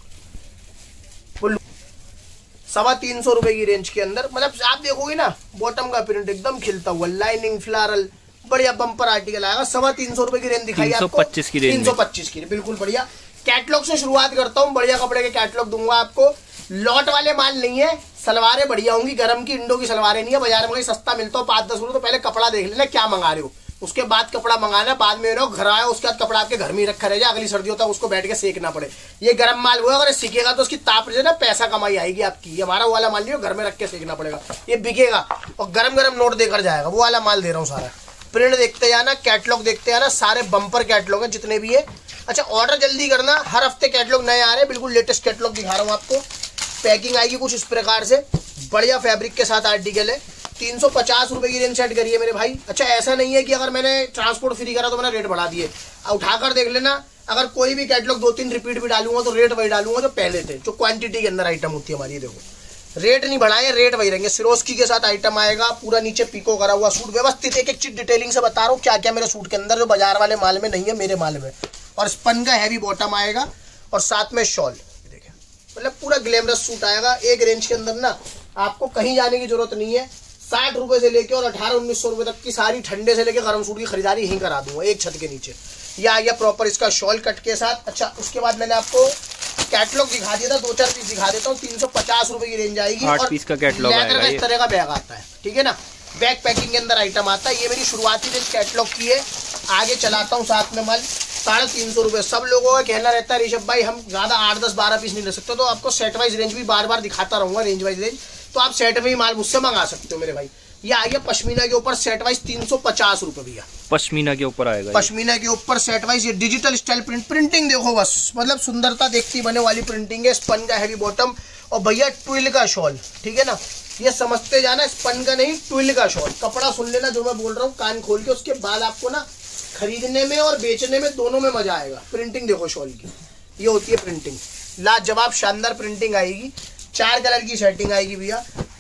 325 रुपए की रेंज के अंदर, मतलब आप देखोगे ना बॉटम का प्रिंट एकदम खिलता हुआ, लाइनिंग फ्लारल, बढ़िया बम्पर आर्टिकल आएगा। 325 रुपए की रेंज दिखाई आपको, 325 की रेंज, 325 की, बिल्कुल बढ़िया। कैटलॉग से शुरुआत करता हूँ, बढ़िया कपड़े के कैटलॉग दूंगा आपको। लॉट वाले माल नहीं है, सलवारें बढ़िया होंगी, गरम की, इंडो की सलवारें नहीं है। बाजार में कहीं सस्ता मिलता हो 5-10 रुपए, तो पहले कपड़ा देख लेना क्या मंगा रहे हो, उसके बाद कपड़ा मंगाना। बाद में घर आया, उसके बाद कपड़ा आपके घर में ही रखा रह जाए, अगली सर्दी होता है उसको बैठ के सेकना पड़े। ये गर्म माल हुआ, अगर सीखेगा तो उसकी ताप से ना पैसा कमाई आएगी आपकी। ये हमारा वो वाला माल नहीं हो, घर में रख के सेकना पड़ेगा, ये बिकेगा और गरम गरम नोट देकर जाएगा, वो वाला माल दे रहा हूँ सारा। प्रिंट देखते जाना, कैटलॉग देखते जाना, सारे बम्पर कैटलॉग है जितने भी है। अच्छा, ऑर्डर जल्दी करना, हर हफ्ते कैटलॉग नए आ रहे हैं, बिल्कुल लेटेस्ट कैटलॉग दिखा रहा हूँ आपको। पैकिंग आएगी कुछ इस प्रकार से, बढ़िया फैब्रिक के साथ आर्टिकल है। 350 रुपए की रेंज सेट करिए मेरे भाई। अच्छा, ऐसा नहीं है कि अगर मैंने ट्रांसपोर्ट फ्री करा तो मैंने रेट बढ़ा दिए, उठाकर देख लेना। अगर कोई भी कैटलॉग 2-3 रिपीट भी डालूंगा तो रेट वही डालूंगा जो पहले थे, जो क्वांटिटी के अंदर आइटम होती है हमारी। देखो रेट नहीं बढ़ाए, रेट वही रहेंगे। सिरोस्की के साथ आइटम आएगा, पूरा नीचे पीको करा हुआ सूट, व्यवस्थित एक एक चीज डिटेलिंग से बता रहा हूँ क्या क्या मेरे सूट के अंदर, जो बाजार वाले माल में नहीं है मेरे माल में। और स्पन का हैवी बॉटम आएगा, और साथ में शॉल, देखिए मतलब पूरा ग्लैमरस सूट आएगा। एक रेंज के अंदर ना आपको कहीं जाने की जरूरत नहीं है। 60 रुपए से लेके और 1800-1900 रुपए तक की सारी ठंडे से लेके गर्म सूट की खरीदारी यहीं करा दूंगा एक छत के नीचे। ये आ गया प्रॉपर इसका शॉल कट के साथ। अच्छा, उसके बाद मैंने आपको कैटलॉग दिखा दिया था, 2-4 पीस दिखा देता हूँ। 350 रुपए की रेंज आएगी, 8 पीस का कैटलॉग आएगा। इस तरह का बैग आता है, ठीक है ना, बैग पैकिंग के अंदर आइटम आता है। ये मेरी शुरुआती रेंज कैटलॉग की है। आगे चलाता हूँ साथ में माल, 350 रुपए। सब लोगों का कहना रहता है ऋषभ भाई हम ज्यादा 8-10-12 पीस नहीं ले सकते, तो आपको सेट वाइज रेंज भी बार बार दिखाता रहूंगा, रेंज वाइज रेंज, तो आप सेट में ही माल मुझसे मंगा सकते हो मेरे भाई। ये आ गया पश्मीना के ऊपर सेट वाइज 350 रुपए भैया। पश्मीना के ऊपर आएगा, पश्मीना के ऊपर सेट वाइज। ये डिजिटल स्टाइल प्रिंटिंग देखो बस, मतलब सुंदरता देखती बने वाली प्रिंटिंग है। स्पन का हैवी बॉटम, और भैया ट्विल का शॉल, ठीक है ना, ये समझते जाना, स्पन का नहीं ट्विल का शॉल। कपड़ा सुन लेना जो मैं बोल रहा हूँ कान खोल के, उसके बाद आपको ना खरीदने में और बेचने में दोनों में मजा आएगा। प्रिंटिंग देखो शॉल की, ये होती है प्रिंटिंग, लाजवाब शानदार प्रिंटिंग आएगी। 4 कलर की सेटिंग आएगी भैया,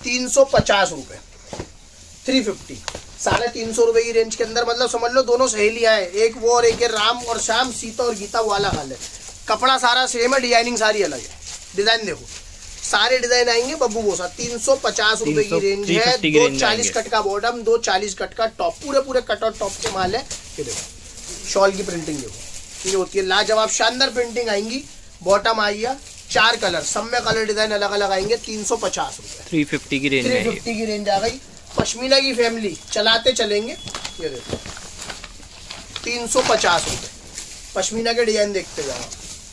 350 रुपए, 350, 350 रुपए की रेंज के अंदर। मतलब समझ लो दोनों सहेलियां हैं, एक वो और एक राम और श्याम, सीता और गीता वाला हाल है। कपड़ा सारा सेम है, डिजाइनिंग सारी अलग है। डिजाइन देखो, सारे डिजाइन आएंगे बब्बू बोसा। 350 रुपए की रेंज है। 2 40 कट का बॉटम, 2 40 कट का टॉप, पूरे कट और टॉप के माल है। ये देखो शॉल की प्रिंटिंग देखो, ये होती है लाजवाब शानदार प्रिंटिंग आएंगी। बॉटम आ गया, 4 कलर, सब में कलर डिजाइन अलग अलग आएंगे। 350 रुपए, 350 की रेंज, 350 की रेंज आ गई। पश्मीना की फैमिली चलाते चलेंगे। ये देखो 350 रुपए पश्मीना के डिजाइन देखते जाओ।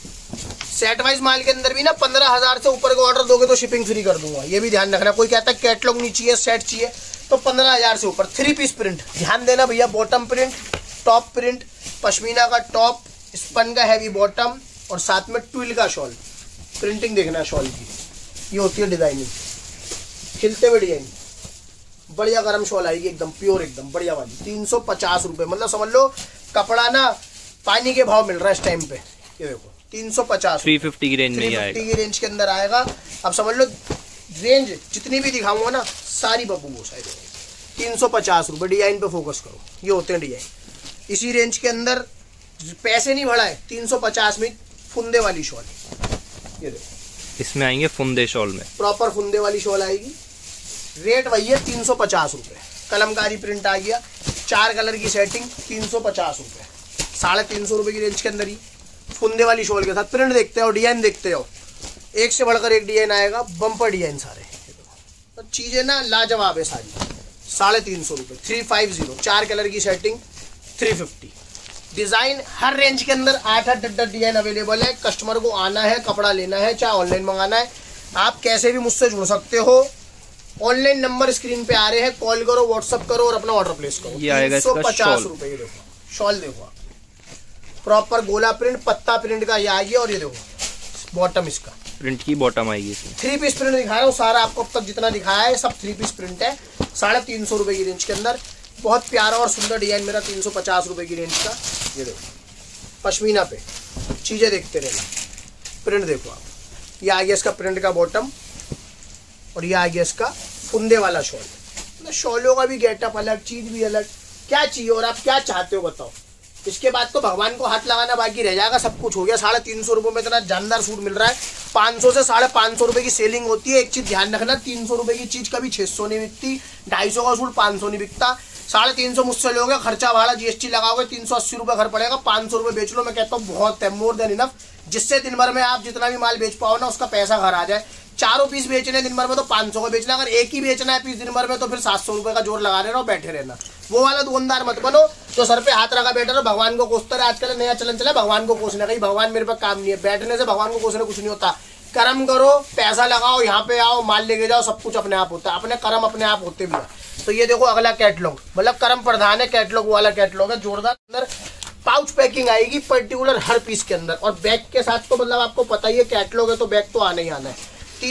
सेट वाइज माल के अंदर भी ना 15,000 से ऊपर का ऑर्डर दोगे तो शिपिंग फ्री कर दूंगा, ये भी ध्यान रखना। कोई कहता है कैटलॉग नहीं चाहिए, सेट चाहिए, तो 15,000 से ऊपर 3 पीस प्रिंट। ध्यान देना भैया, bottom print, top print, pashmina का टॉप, स्पन का हैवी बॉटम और साथ में ट्विल का शॉल। प्रिंटिंग देखना शॉल की, ये होती है डिजाइनिंग, खिलते हुए डिजाइन। बढ़िया गरम शॉल आएगी, एकदम प्योर, एकदम बढ़िया वाली। 350 रुपए, मतलब समझ लो कपड़ा ना पानी के भाव मिल रहा है इस टाइम पे। ये देखो 350, 350 की रेंज में आएगा, 350 की रेंज के अंदर आएगा। अब समझ लो रेंज जितनी भी दिखाऊंगा ना सारी बब्बू बोसा है। 350 रुपए, डिजाइन पे फोकस करो, ये होते हैं डिजाइन। इसी रेंज के अंदर पैसे नहीं बढ़ाए, 350 में फुंदे वाली शॉल। ये देखो इसमें आएंगे फुंदे शॉल में, प्रॉपर फुंदे वाली शॉल आएगी। रेट वही है 350 रुपए। कलमकारी प्रिंट आ गया, 4 कलर की सेटिंग, 350 रुपए, 350 रुपए की रेंज के अंदर ही फुंदे वाली शॉल के साथ। प्रिंट देखते हो, डिजाइन देखते हो, एक से बढ़कर एक डिजाइन आएगा, बम्पर डिजाइन सारे। तो चीजें ना लाजवाब है सारी। 350 रुपए, 350, 4 कलर की सेटिंग, 350। डिजाइन हर रेंज के अंदर 8-8 डिजाइन अवेलेबल है। कस्टमर को आना है, कपड़ा लेना है, चाहे ऑनलाइन मंगाना है, आप कैसे भी मुझसे जुड़ सकते हो। ऑनलाइन नंबर स्क्रीन पे आ रहे हैं, कॉल करो, व्हाट्सअप करो और अपना ऑर्डर प्लेस करो। 350 रुपए। ये देखो शॉल देखो, प्रॉपर गोला प्रिंट, पत्ता प्रिंट का ये आएगी। और ये देखो बॉटम, इसका प्रिंट की बॉटम आएगी इसमें। 3 पीस प्रिंट दिखा रहा हूँ सारा आपको, अब तक जितना दिखाया है सब 3 पीस प्रिंट है। 350 रुपए की रेंज के अंदर बहुत प्यारा और सुंदर डिजाइन मेरा 350 रुपए की रेंज का। ये देखो पश्मीना पे चीजें देखते रहना। प्रिंट देखो आप, ये आ गया इसका प्रिंट का बॉटम और ये आ गया इसका फुंदे वाला शॉल। मतलब शॉलों का भी गेटअप अलग, चीज भी अलग। क्या चाहिए और आप क्या चाहते हो बताओ। इसके बाद तो भगवान को हाथ लगाना बाकी रह जाएगा, सब कुछ हो गया। 350 रुपए में इतना जानदार सूट मिल रहा है। 500 से 550 रुपए की सेलिंग होती है। एक चीज ध्यान रखना, 300 रुपए की चीज कभी 600 नहीं बिकती, 250 का सूट 500 नहीं बिकता। 350 मुझसे लोगे, खर्चा भाड़ा जीएसटी लगाओगे, 380 रुपए घर पड़ेगा, 500 रुपए बेच लो। मैं कहता हूँ बहुत है, मोर देन इनफ, जिससे दिन भर में आप जितना भी माल बेच पाओ ना उसका पैसा घर आ जाए। 4 पीस बेचने दिन भर में तो 500 का बेचना, अगर एक ही बेचना है पीस दिन भर में तो फिर 700 रुपए का जोर लगाने रहो, बैठे रहना। वो वाला दुकानदार मत बनो जो सर पे हाथ रखा बैठे रहो, भगवान को कोसता रहे। आजकल नया चलन चला भगवान को कोसने का, भगवान मेरे पे काम नहीं है। बैठने से भगवान को कोसने कुछ नहीं होता। कर्म करो, पैसा लगाओ, यहाँ पे आओ, माल लेके जाओ, सब कुछ अपने आप होता है। अपने कर्म अपने आप होते भी है। तो ये देखो अगला कैटलॉग, मतलब कर्म प्रधान है, कैटलॉग वाला कैटलॉग है जोरदार। अंदर पाउच पैकिंग आएगी पर्टिकुलर हर पीस के अंदर, और बैग के साथ तो मतलब आपको पता ही है कैटलॉग है तो बैग तो आना ही आना है।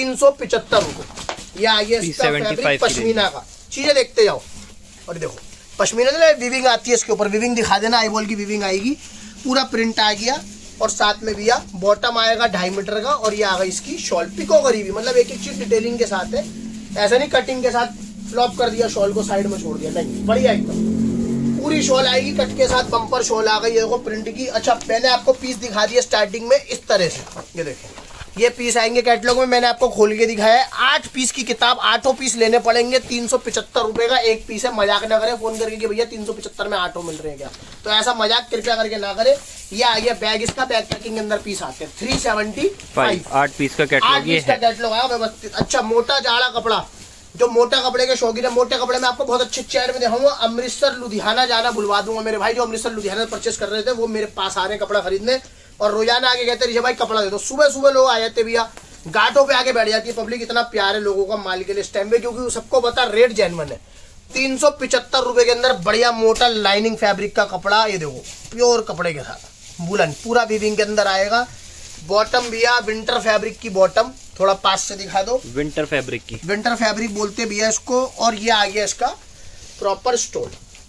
375 रुपए। ये आगे पश्मीना का, चीजें देखते जाओ। और देखो पश्मीना विविंग आती है इसके ऊपर, विविंग दिखा देना, आईबॉल की विविंग आएगी, पूरा प्रिंट आ गया। और साथ में भैया बॉटम आएगा 2.5 मीटर का, और ये आ गई इसकी शॉल पिको गरीबी, मतलब एक एक चीज डिटेलिंग के साथ है। ऐसा नहीं कटिंग के साथ फ्लॉप कर दिया, शॉल को साइड में छोड़ दिया, नहीं, बढ़िया एकदम पूरी शॉल आएगी कट के साथ। बम्पर शॉल आ गई, ये देखो प्रिंट की। अच्छा मैंने आपको पीस दिखा दिया स्टार्टिंग में इस तरह से, ये देखो ये पीस आएंगे कैटलॉग में, मैंने आपको खोल के दिखाया है। 8 पीस की किताब, 8 पीस लेने पड़ेंगे। 375 रुपए का एक पीस है। मजाक ना करें फोन करके कि भैया 375 में 8 मिल रहे हैं क्या, तो ऐसा मजाक कृपया करके ना करें। ये आ गया बैग, इसका बैग पैकिंग के अंदर पीस आते हैं 375। 8 पीस का कैटलॉग आया व्यवस्थित। अच्छा मोटा जाड़ा कपड़ा, जो मोटा कपड़े के शौकीन है, मोटे कपड़े में आपको बहुत अच्छे चैट में दिखाऊंगा। अमृतसर लुधियाना जाना बुलवा दूंगा। मेरे भाई जो अमृतसर लुधियाना परचेस कर रहे थे वो मेरे पास आ रहे हैं कपड़ा खरीदने, और रोजाना आगे कहते ऋषभ भाई कपड़ा दे दो। सुबह सुबह लोग आ जाते भैया, घाटों पे आके बैठ जाती है पब्लिक। इतना प्यार है लोगों का माल के लिए इस टाइम पे, क्योंकि सबको पता रेट जेन्युइन है। 375 रुपए के अंदर बढ़िया मोटा लाइनिंग फैब्रिक का कपड़ा, ये देखो प्योर कपड़े के साथ वुलन, पूरा वीविंग के अंदर आएगा। बॉटम भैया विंटर फैब्रिक की बॉटम, थोड़ा पास से दिखा दो। विंटर फैब्रिक की, विंटर फैब्रिक बोलते भैया इसको। और ये आ गया इसका प्रॉपर स्टोल,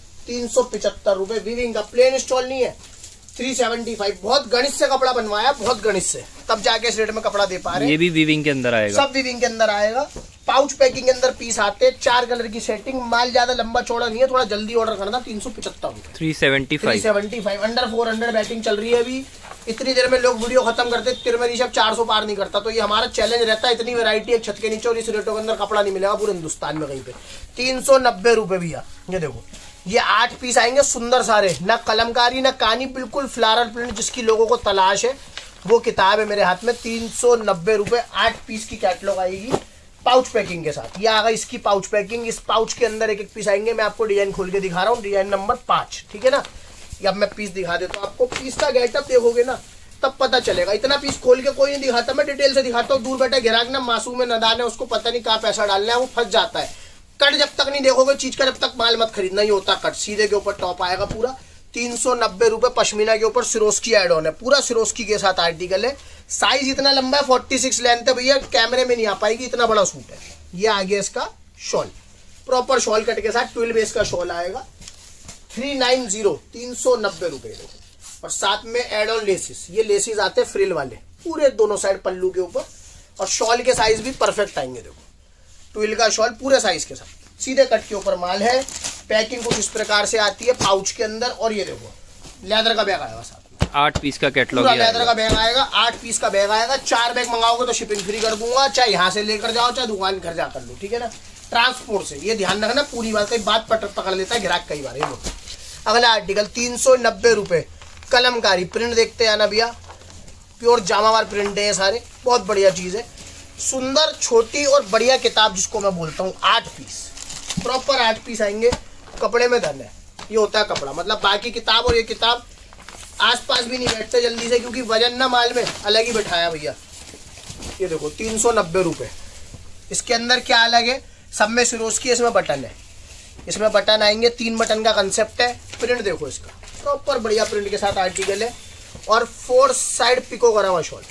375 रुपए वीविंग का, प्लेन स्टोल नहीं है। 375, बहुत गणित से कपड़ा बनवाया, बहुत गणित से, तब जाके इस रेट में कपड़ा दे पा रहे हैं। ये भी वीविंग के अंदर आएगा, सब वीविंग के अंदर आएगा। पाउच पैकिंग के अंदर पीस आते हैं, 4 कलर की सेटिंग। माल ज्यादा लंबा चौड़ा नहीं है, थोड़ा जल्दी ऑर्डर करना। 375 रुपए, 375, अंडर 400 बैटिंग चल रही है अभी। इतनी देर में लोग वीडियो खत्म करते, तेरे में ऋषभ 400 पार नहीं करता। तो ये हमारा चैलेंज रहता है, इतनी वैरायटी एक छत के नीचे और इस रेटों के अंदर कपड़ा नहीं मिलेगा पूरे हिंदुस्तान में कहीं पे। 390 रुपए भैया। ये देखो, ये 8 पीस आएंगे सुंदर सारे, ना कलमकारी ना कानी, बिल्कुल फ्लारल प्रिंट जिसकी लोगों को तलाश है वो किताब है मेरे हाथ में। 390 रुपए 8 पीस की कैटलॉग आएगी पाउच पैकिंग के साथ। ये आ गई इसकी पाउच पैकिंग। इस पाउच के अंदर एक एक पीस आएंगे। मैं आपको डिजाइन खोल के दिखा रहा हूँ, डिजाइन नंबर 5, ठीक है ना। ये अब मैं पीस दिखा देता हूँ आपको। पीस का गेटअप देखोगे ना तब पता चलेगा। इतना पीस खोल के कोई नहीं दिखाता, मैं डिटेल से दिखाता हूँ। दूर बैठे ग्राहक ना मासूम है, नादान है, उसको पता नहीं कहाँ पैसा डालना है, वो फंस जाता है। कट जब तक नहीं देखोगे चीज का, जब तक माल मत खरीदना ही होता कट। सीधे के ऊपर टॉप आएगा पूरा 390 रुपए। पश्मीना के ऊपर सिरोस्की एड ऑन है, पूरा सिरोस्की के साथ आर्टिकल है। साइज इतना लंबा है, 46 लेंथ है भैया, कैमरे में नहीं आ पाएगी, इतना बड़ा सूट है। ये आ गया इसका शॉल, प्रॉपर शॉल कट के साथ 12 बेस का शॉल आएगा। 390 390 रुपए। और साथ में एड ऑन लेसिस, ये लेसिस आते हैं फ्रिल वाले पूरे दोनों साइड पल्लू के ऊपर। और शॉल के साइज भी परफेक्ट आएंगे। देखो, ट्विल का शॉल पूरे साइज के साथ, सीधे कट के ऊपर माल है। पैकिंग कुछ इस प्रकार से आती है पाउच के अंदर। और ये देखो, लेदर का बैग आएगा साथ में। 8 पीस का कैटलॉग, पूरा लेदर का बैग आएगा। 8 पीस का बैग आएगा। 4 बैग मंगाओगे तो शिपिंग फ्री कर दूंगा, चाहे यहाँ से लेकर जाओ चाहे दुकान घर जाकर लो, ठीक है ना। ट्रांसपोर्ट से, ये ध्यान रखना पूरी बात। कई बात पकड़ लेता है ग्राहक कई बार। अगला आर्टिकल 390 रुपए, कलमकारी प्रिंट देखते हैं ना भैया, प्योर जामावार प्रिंट है, सारे बहुत बढ़िया चीज है। सुंदर छोटी और बढ़िया किताब जिसको मैं बोलता हूँ। 8 पीस, प्रॉपर 8 पीस आएंगे। कपड़े में धन है, ये होता है कपड़ा। मतलब बाकी किताब और ये किताब आसपास भी नहीं बैठते जल्दी से, क्योंकि वजन ना माल में अलग ही बैठाया भैया। ये देखो 390 रुपए। इसके अंदर क्या अलग है, सब में सिरोस्की, इसमें बटन है। इसमें बटन आएंगे, 3 बटन का कंसेप्ट है। प्रिंट देखो इसका, प्रॉपर बढ़िया प्रिंट के साथ आर्टिकल है। और 4 साइड पिको करा हुआ शॉल,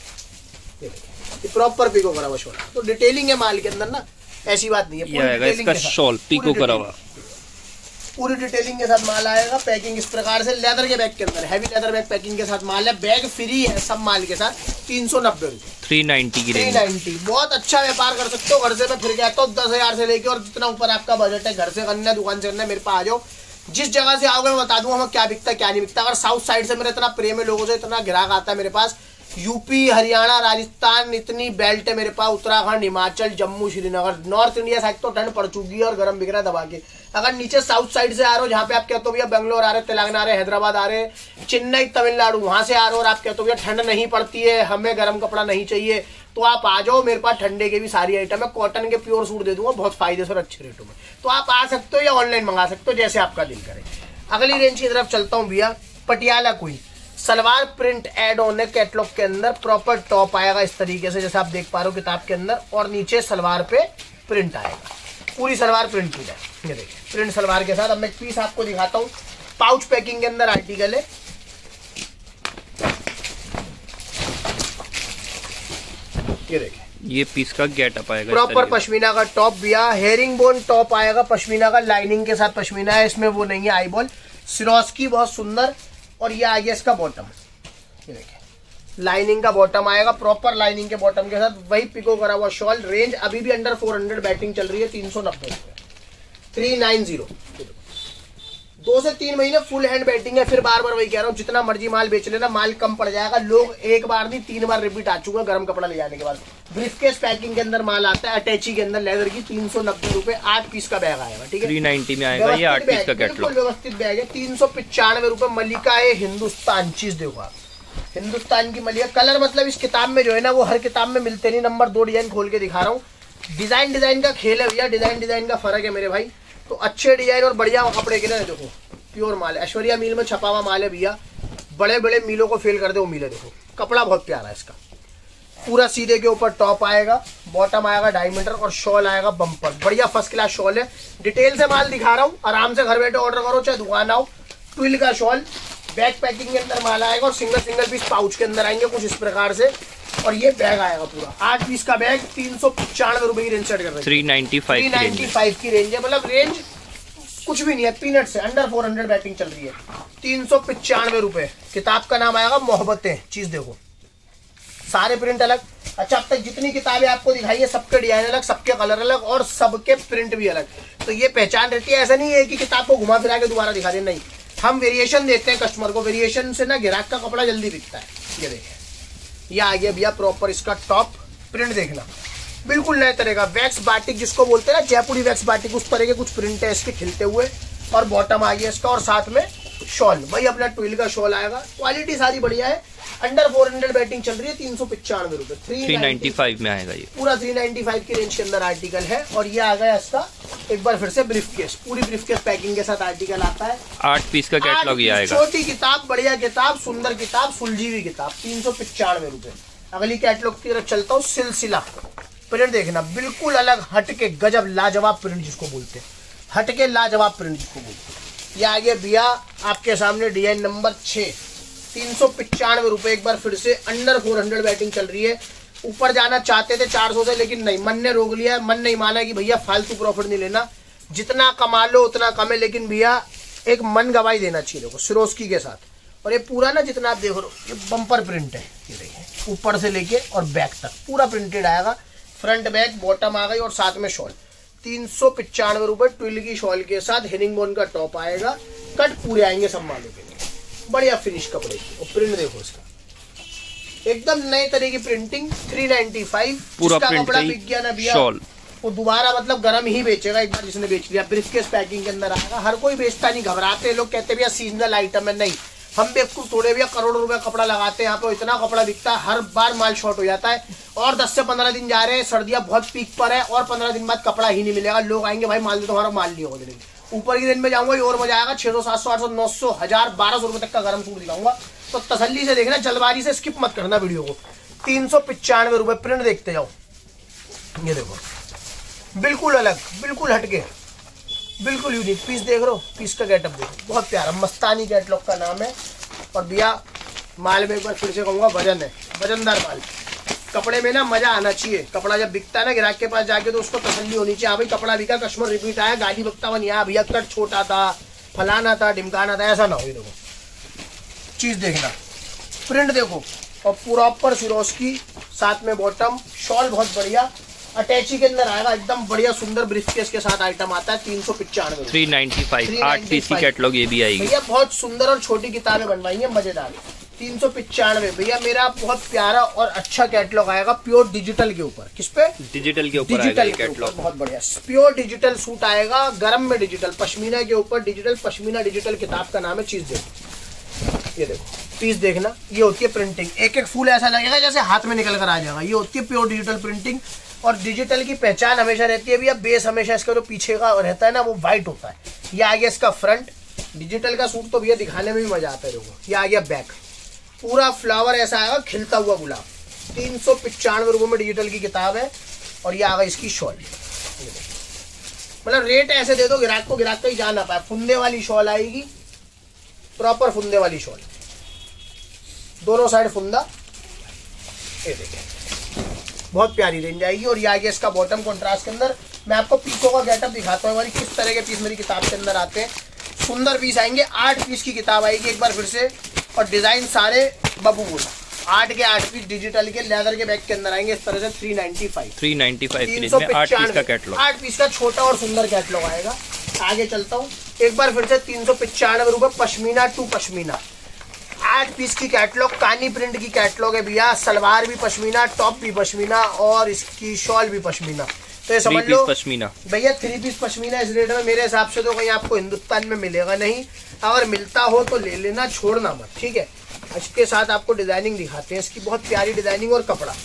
ये प्रॉपर पिको करा हुआ शॉल। तो डिटेलिंग है माल के अंदर ना, ऐसी बात नहीं है। इसका शॉल पिको करा हुआ, पूरी डिटेलिंग के साथ माल आएगा। पैकिंग इस प्रकार से, लेदर के बैग के अंदर, हैवी लेदर बैग पैकिंग के साथ माल है। बैग फ्री है सब माल के साथ। 390 रुपए, 390 की रेंज। 390 बहुत अच्छा व्यापार कर सकते हो। घर से मैं फिर गया तो 10,000 से लेके और जितना ऊपर आपका बजट है, घर से करना है दुकान से करना है, मेरे पास आ जाओ। जिस जगह से आओगे मैं बता दूंगा हमें क्या बिकता है क्या नहीं बिकता। अगर साउथ साइड से मेरा इतना प्रेम है लोगों से, इतना ग्राहक आता है मेरे पास। यूपी, हरियाणा, राजस्थान, इतनी बेल्ट है मेरे पास, Uttarakhand, Himachal, Jammu, Srinagar. North India side तो ठंड पड़ चुकी है और गर्म बिक रहा है दबा के। अगर नीचे साउथ साइड से आ रहे हो, जहाँ पे आप कहते हो भैया बेंगलोर आ रहे, तेलंगाना आ रहे, हैदराबाद आ रहे, चेन्नई, तमिलनाडु, वहां से आ रहे हो और आप कहते हो भैया ठंड नहीं पड़ती है, हमें गर्म कपड़ा नहीं चाहिए, तो आप आ जाओ। मेरे पास ठंडे के भी सारी आइटम है। कॉटन के प्योर सूट दे दूंगा बहुत फायदे से और अच्छे रेटों में। तो आप आ सकते हो या ऑनलाइन मंगा सकते हो, जैसे आपका दिल करे। अगली रेंज की तरफ चलता हूँ भैया। Patiala queen, salwar print add on है कैटलॉग के अंदर। प्रॉपर टॉप आएगा इस तरीके से जैसे आप देख पा रहे हो किताब के अंदर, और नीचे सलवार पे प्रिंट आएगा। पूरी सलवार प्रिंट की है, ये देखिए प्रिंट सलवार के साथ। अब मैं एक पीस आपको दिखाता हूँ। पाउच पैकिंग के अंदर आर्टिकल है। ये देखिए, ये पीस का गेटअप आएगा प्रॉपर पश्मीना का टॉप भैया। हेरिंग बोन टॉप आएगा पश्मीना का, लाइनिंग के साथ पश्मीना है, इसमें वो नहीं है आईबॉल। सिरोस्की बहुत सुंदर। और ये आ गया इसका बॉटम, ये देखिए लाइनिंग का बॉटम आएगा, प्रॉपर लाइनिंग के बॉटम के साथ वही पिको करा हुआ शॉल। रेंज अभी भी अंडर 400 बैटिंग चल रही है। 390 रुपए, 390। 2 से 3 महीने फुल हैंड बैटिंग है। फिर बार बार वही कह रहा हूँ, जितना मर्जी माल बेच लेना, माल कम पड़ जाएगा। लोग एक बार नहीं 3 बार रिपीट आ चुके हैं गर्म कपड़ा ले जाने के बाद। ब्रीफकेस पैकिंग के अंदर माल आता है, अटैची के अंदर लेदर की। 390 रुपए 8 पीस का बैग आएगा, ठीक है। 390 में आएगा ये 8 पीस का कैटलॉग, व्यवस्थित बैग है। 395 रुपए। मलिका है हिंदुस्तान, चीज देखो आप, हिंदुस्तान की मलिका। कलर मतलब इस किताब में जो है ना, वो हर किताब में मिलते नहीं। नंबर 2 डिजाइन खोल के दिखा रहा हूँ। डिजाइन का खेल है भैया, डिजाइन का फर्क है मेरे भाई। तो अच्छे डिजाइन और बढ़िया कपड़े के ना देखो, प्योर माल है। ऐश्वर्या मिल में छपा हुआ माल है भैया। बड़े बड़े मिलों को फेल कर दे वो मिल है। देखो कपड़ा बहुत प्यारा है इसका। पूरा सीधे के ऊपर टॉप आएगा, बॉटम आएगा डायमीटर और शॉल आएगा बम्पर। बढ़िया फर्स्ट क्लास शॉल है। डिटेल से माल दिखा रहा हूँ, आराम से घर बैठे ऑर्डर करो चाहे दुकान आओ। ट्विल का शॉल, बैक पैकिंग के अंदर माल आएगा और सिंगल पीस पाउच के अंदर आएंगे कुछ इस प्रकार से। और ये बैग आएगा पूरा 8 पीस का बैग। 395 रुपए की रेंज सेट कर रहे हैं। 395 की रेंज है। मतलब रेंज कुछ भी नहीं है, पीनट से अंडर 400 बैटिंग चल रही है। 395 रुपए। किताब का नाम आएगा मोहब्बतें। चीज देखो, सारे प्रिंट अलग। अच्छा, अब तक जितनी किताबें आपको दिखाई है सबके डिजाइन अलग, सबके कलर अलग और सबके प्रिंट भी अलग। तो ये पहचान रहती है। ऐसा नहीं है कि किताब को घुमा फिरा के दोबारा दिखा दे, नहीं। हम वेरिएशन देते हैं कस्टमर को, वेरिएशन से ना ग्राहक का कपड़ा जल्दी बिकता है। ये देखें, ये आ गया भैया प्रॉपर इसका टॉप। प्रिंट देखना बिल्कुल नए तरह का, वैक्स बाटिक जिसको बोलते हैं ना, जयपुरी वैक्स बाटिक, उस तरह के कुछ प्रिंट है इसके खिलते हुए। और बॉटम आ गया इसका, और साथ में शॉल, भाई अपना ट्विल का शॉल आएगा। क्वालिटी सारी बढ़िया है। अंडर 400 बैटिंग चल रही है, 395 रुपए, 395 में आएगा ये पूरा। 395 की रेंज के अंदर आर्टिकल है। और ये आ गया इसका एक बार फिर से ब्रीफ केस, पूरी ब्रीफ केस पैकिंग के साथ आर्टिकल आता है। 8 पीस का कैटलॉग ये आएगा। छोटी किताब, बढ़िया किताब, सुंदर किताब, सुलझी हुई किताब, 395 रुपए। अगली कैटलॉग की तरफ चलता हूँ। सिलसिला प्रिंट देखना, बिल्कुल अलग, हटके, गजब, लाजवाब प्रिंट जिसको बोलते हैं, हटके लाजवाब प्रिंट जिसको बोलते हैं। ये आगे भैया आपके सामने डिजाइन नंबर 6, 395 रुपए। एक बार फिर से अंडर 400 बैटिंग चल रही है। ऊपर जाना चाहते थे 400 से, लेकिन नहीं, मन ने रोक लिया, मन नहीं माना कि भैया फालतू प्रॉफिट नहीं लेना, जितना कमा लो उतना कम है, लेकिन भैया एक मन गवाही देना चाहिए देखो सिरोस्की के साथ। और ये पूरा ना जितना आप देख रहे हो, ये बम्पर प्रिंट है। ये देखिए ऊपर से लेके और बैक तक पूरा प्रिंटेड आएगा, फ्रंट बैक बॉटम आ गई और साथ में शॉल। 395 रुपए ट्विल की शॉल के साथ। हेरिंगबोन का टॉप आएगा, कट पूरे आएंगे सम्मानों के लिए, बढ़िया फिनिश कपड़े की। और प्रिंट देखो इसका, एकदम नए तरह की प्रिंटिंग। 395 पूरा कपड़ा बिक गया ना भैया, वो दोबारा मतलब गरम ही बेचेगा। एक बार जिसने बेच लिया, ब्रीफकेस पैकिंग के अंदर आएगा। हर कोई बेचता नहीं, घबराते लोग, कहते भैया सीजनल आइटम है। नहीं, हम बेवकूफ थोड़े भैया, करोड़ों रुपए कपड़ा लगाते हैं यहाँ पे, इतना कपड़ा बिकता है, हर बार माल शॉर्ट हो जाता है। और 10 से 15 दिन जा रहे हैं, सर्दियां बहुत पीक पर है, और 15 दिन बाद कपड़ा ही नहीं मिलेगा। लोग आएंगे भाई माल दे, तुम्हारा माल नहीं होगा देने। ऊपर की दिन में जाऊंगा और मजा आएगा, 600, 700, 800, 900, 1000, 1200 रुपए तक का गर्म सूट दिखाऊंगा। तो तसल्ली से देखना, जल्दबाजी से स्किप मत करना वीडियो को। 395 रुपए। प्रिंट देखते जाओ, ये देखो बिल्कुल अलग, बिल्कुल हटके, बिल्कुल यूनिक पीस देख रहे हो। पीस का गेटअप देखो, बहुत प्यारा, मस्तानी कैटलॉग का नाम है। और भैया माल में एक बार फिर से कहूंगा, वजन है, वजनदार माल। कपड़े में ना मजा आना चाहिए। कपड़ा जब बिकता है ना ग्राहक के पास जाके, तो उसको तसल्ली होनी चाहिए, हाँ भाई कपड़ा बिका, कस्टमर रिपीट आया, गाली बकता हुआ नहीं आया, भैया कट छोटा था, फलाना था, ढिमकाना था, ऐसा ना हो। देखो चीज देखना, प्रिंट देखो, और प्रॉपर सिरोस्की, साथ में बॉटम, शॉल बहुत बढ़िया, अटैची के अंदर आएगा, एकदम बढ़िया सुंदर ब्रीफकेस के साथ आइटम आता है। 395, 395, 8 पीस की कैटलॉग ये भी आएगी भैया। बहुत सुंदर और छोटी किताबें बनवाई है, मजेदार। 395 भैया। मेरा बहुत प्यारा और अच्छा कैटलॉग आएगा, प्योर डिजिटल के ऊपर। किस पे? डिजिटल के ऊपर, डिजिटल कैटलॉग, बहुत बढ़िया प्योर डिजिटल सूट आएगा, गरम में डिजिटल, पश्मीना के ऊपर डिजिटल, पश्मीना डिजिटल किताब का नाम है। चीज देखो, ये देखो पीस देखना, ये होती है प्रिंटिंग, एक एक फूल ऐसा लगेगा जैसे हाथ में निकल कर आ जाएगा। ये होती है प्योर डिजिटल प्रिंटिंग। और डिजिटल की पहचान हमेशा रहती है भैया, बेस हमेशा इसका जो पीछे का रहता है ना, वो व्हाइट होता है। ये आ गया इसका फ्रंट, डिजिटल का सूट तो भैया दिखाने में भी मजा आता है देखो। ये आ गया बैक, पूरा फ्लावर ऐसा आएगा, खिलता हुआ गुलाब। 395 रुपए में डिजिटल की किताब है। और ये आ गई इसकी शॉल, मतलब रेट ऐसे दे दो ग्राहक को, ग्राहक कहीं जा ना पाए। फुंदे वाली शॉल आएगी, प्रॉपर फुंदे वाली शॉल, दोनों साइड फुंदा। ये देखिए बहुत प्यारी रेंज आएगी। और ये आ गया इसका बॉटम कॉन्ट्रास्ट के अंदर। मैं आपको पीसों का गेटअप दिखाता हूँ, किस तरह के पीस मेरी किताब के अंदर आते हैं। सुंदर पीस आएंगे, 8 पीस की किताब आएगी एक बार फिर से। और डिजाइन सारे बबू बोला, 8 के 8 पीस डिजिटल के लेदर के बैग के अंदर आएंगे इस तरह से। 395 की रेंज में 8 पीस का कैटलॉग, 8 पीस का छोटा और सुंदर कैटलॉग आएगा। आगे चलता हूँ एक बार फिर से। 395 रुपए, पश्मीना टू पश्मीना, 8 पीस की कैटलॉग, कानी प्रिंट की कैटलॉग है भैया। सलवार भी पश्मीना, टॉप भी पश्मीना, और इसकी शॉल भी पश्मीना। तो ये समझ लो पश्मीना भैया, 3 पीस पश्मीना इस रेट में मेरे हिसाब से तो कहीं आपको हिंदुस्तान में मिलेगा नहीं। अगर मिलता हो तो ले लेना, छोड़ना मत, ठीक है। इसके साथ आपको डिजाइनिंग दिखाते हैं, इसकी बहुत प्यारी डिजाइनिंग। और कपड़ा,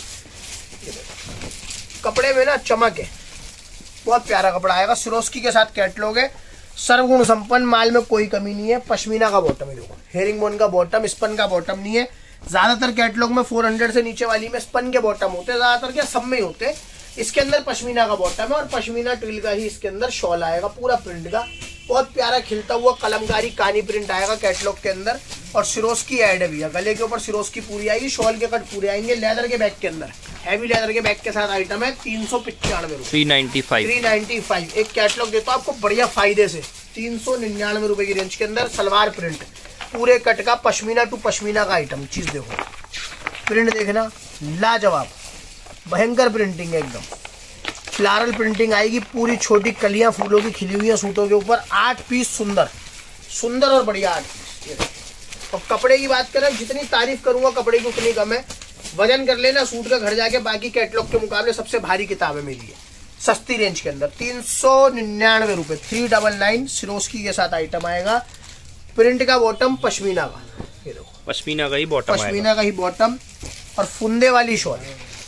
कपड़े में ना चमक है, बहुत प्यारा कपड़ा आएगा। सिरोस्की के साथ कैटलॉग है, सर्वगुण संपन्न, माल में कोई कमी नहीं है। पश्मीना का बॉटम है देखो, हेरिंगबोन का बॉटम, स्पन का बॉटम नहीं है। ज्यादातर कैटलॉग में 400 से नीचे वाली में स्पन के बॉटम होते हैं, ज्यादातर क्या सब में होते हैं। इसके अंदर पश्मीना का बॉटम है, और पश्मीना ट्विल का ही इसके अंदर शॉल आएगा, पूरा प्रिंट का। बहुत प्यारा खिलता हुआ कलमकारी कानी प्रिंट आएगा कैटलॉग के अंदर। और सिरोस्की ऐड है भैया, गले के ऊपर सिरोस्की पूरी आएगी, शॉल के कट पूरे आएंगे। लेदर के बैग के अंदर, हैवी लेदर के बैग के साथ आइटम है। 395 रुपए, 395। एक कैटलॉग देता हूँ आपको बढ़िया फायदे से, 399 रुपए की रेंज के अंदर। सलवार प्रिंट पूरे कट का, पश्मीना टू पश्मीना का आइटम। चीज देखो, प्रिंट देखना, लाजवाब भयंकर प्रिंटिंग है एकदम। फ्लारल प्रिंटिंग आएगी, पूरी छोटी कलियां फूलों की खिली हुई है सूटों के ऊपर। 8 पीस सुंदर, सुंदर और बढ़िया 8 पीस। ये देखिए। और कपड़े की बात करें, जितनी तारीफ करूंगा कपड़े की उतनी कम है। वजन कर लेना सूट का घर जाके, बाकी कैटलॉग के मुकाबले सबसे भारी किताब है मेरी, सस्ती रेंज के अंदर 399 रुपए, 399 सिरोस्की के साथ आइटम आएगा। प्रिंट का बॉटम, पश्मीना का, ये देखो पश्मीना का ही बॉटम, पश्मीना का ही बॉटम और फुंदे वाली शॉल,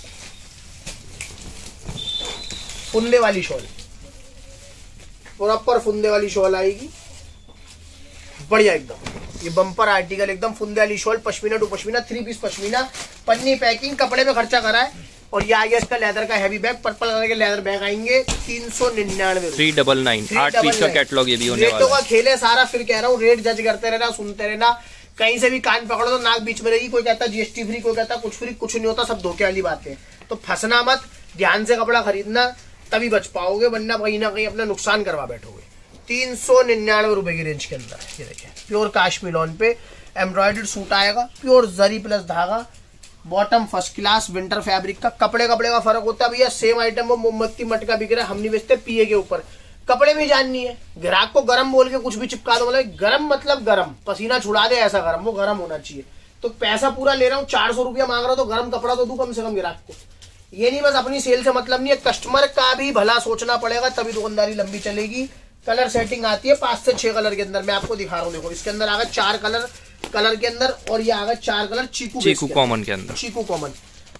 फुंदे वाली शॉल, प्रॉपर फुंदे वाली शॉल आएगी, बढ़िया एकदम। ये बम्पर आर्टिकल एकदम फुंदे वाली shawl, pashmina to pashmina, 3 piece pashmina, पन्नी पैकिंग, कपड़े में खर्चा करा है। और ये आगे इसका लेदर का हैवी बैग, पर्पल कलर के लेदर बैग आएंगे 399, 399, 8 पीस का कैटलॉग ये भी होने वाला है। रेटों का खेल है सारा, फिर कह रहा हूँ रेट जज करते रहना, सुनते रहना। कहीं से भी कान पकड़ो तो नाक बीच में रहेगी, कोई कहता जीएसटी फ्री, कोई कहता कुछ फ्री, कुछ नहीं होता, सब धोखे वाली बातें। तो फंसना मत, ध्यान से कपड़ा खरीदना, तभी बच पाओगे, वरना कहीं ना कहीं अपना नुकसान करवा बैठोगे। 399 रुपए की रेंज के अंदर। ये देखिए प्योर काश्मीर पे एम्ब्रॉयडर्ड सूट आएगा, प्योर जरी प्लस धागा, bottom first class winter fabric का। कपड़े का फर्क होता है भैया, सेम आइटम वो मोमबत्ती मटका बिक रहा है, हम नहीं बेचते पिए के ऊपर। कपड़े में जाननी है, ग्राहक को गरम बोल के कुछ भी चिपका दो, मतलब गरम मतलब गरम, पसीना छुड़ा दे ऐसा गरम, वो गरम होना चाहिए। तो पैसा पूरा ले रहा हूँ, 400 रुपया मांग रहा हूँ, तो गरम कपड़ा तो दूं कम से कम ग्राहक को। ये नहीं बस अपनी सेल से मतलब नहीं है, कस्टमर का भी भला सोचना पड़ेगा, तभी दुकानदारी लंबी चलेगी। कलर सेटिंग आती है 5 से 6 कलर के अंदर, मैं आपको दिखा रहा हूँ। देखो इसके अंदर आ गए 4 कलर के अंदर, और ये आ गए 4 कलर चीकू कॉमन के अंदर, चीकू कॉमन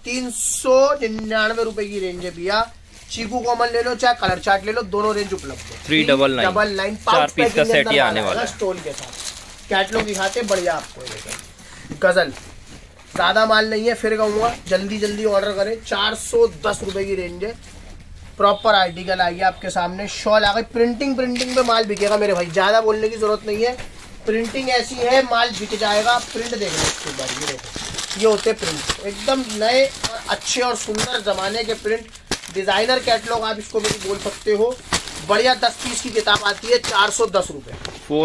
399 रुपए की रेंज है भैया। चीकू कॉमन ले लो चाहे कलर चार्ट ले लो, दोनों रेंज उपलब्ध है। 399 4 पीस का सेट ही आने वाला है स्टोन के साथ। कैटलॉग दिखाते बढ़िया आपको, गजल ज्यादा माल नहीं है, फिर कहूँगा जल्दी ऑर्डर करें। 410 रुपए की रेंज है, प्रॉपर आर्टिकल आई है आपके सामने। शॉल आ गई, प्रिंटिंग पे माल बिकेगा मेरे भाई, ज्यादा बोलने की जरूरत नहीं है। प्रिंटिंग ऐसी है, माल बिक जाएगा। प्रिंट देख लो इसके बार, ये देखो, ये होते प्रिंट एकदम नए और अच्छे और सुंदर जमाने के प्रिंट। डिजाइनर कैटलॉग आप इसको भी बोल सकते हो। बढ़िया 10 पीस की किताब आती है, 410 रुपए,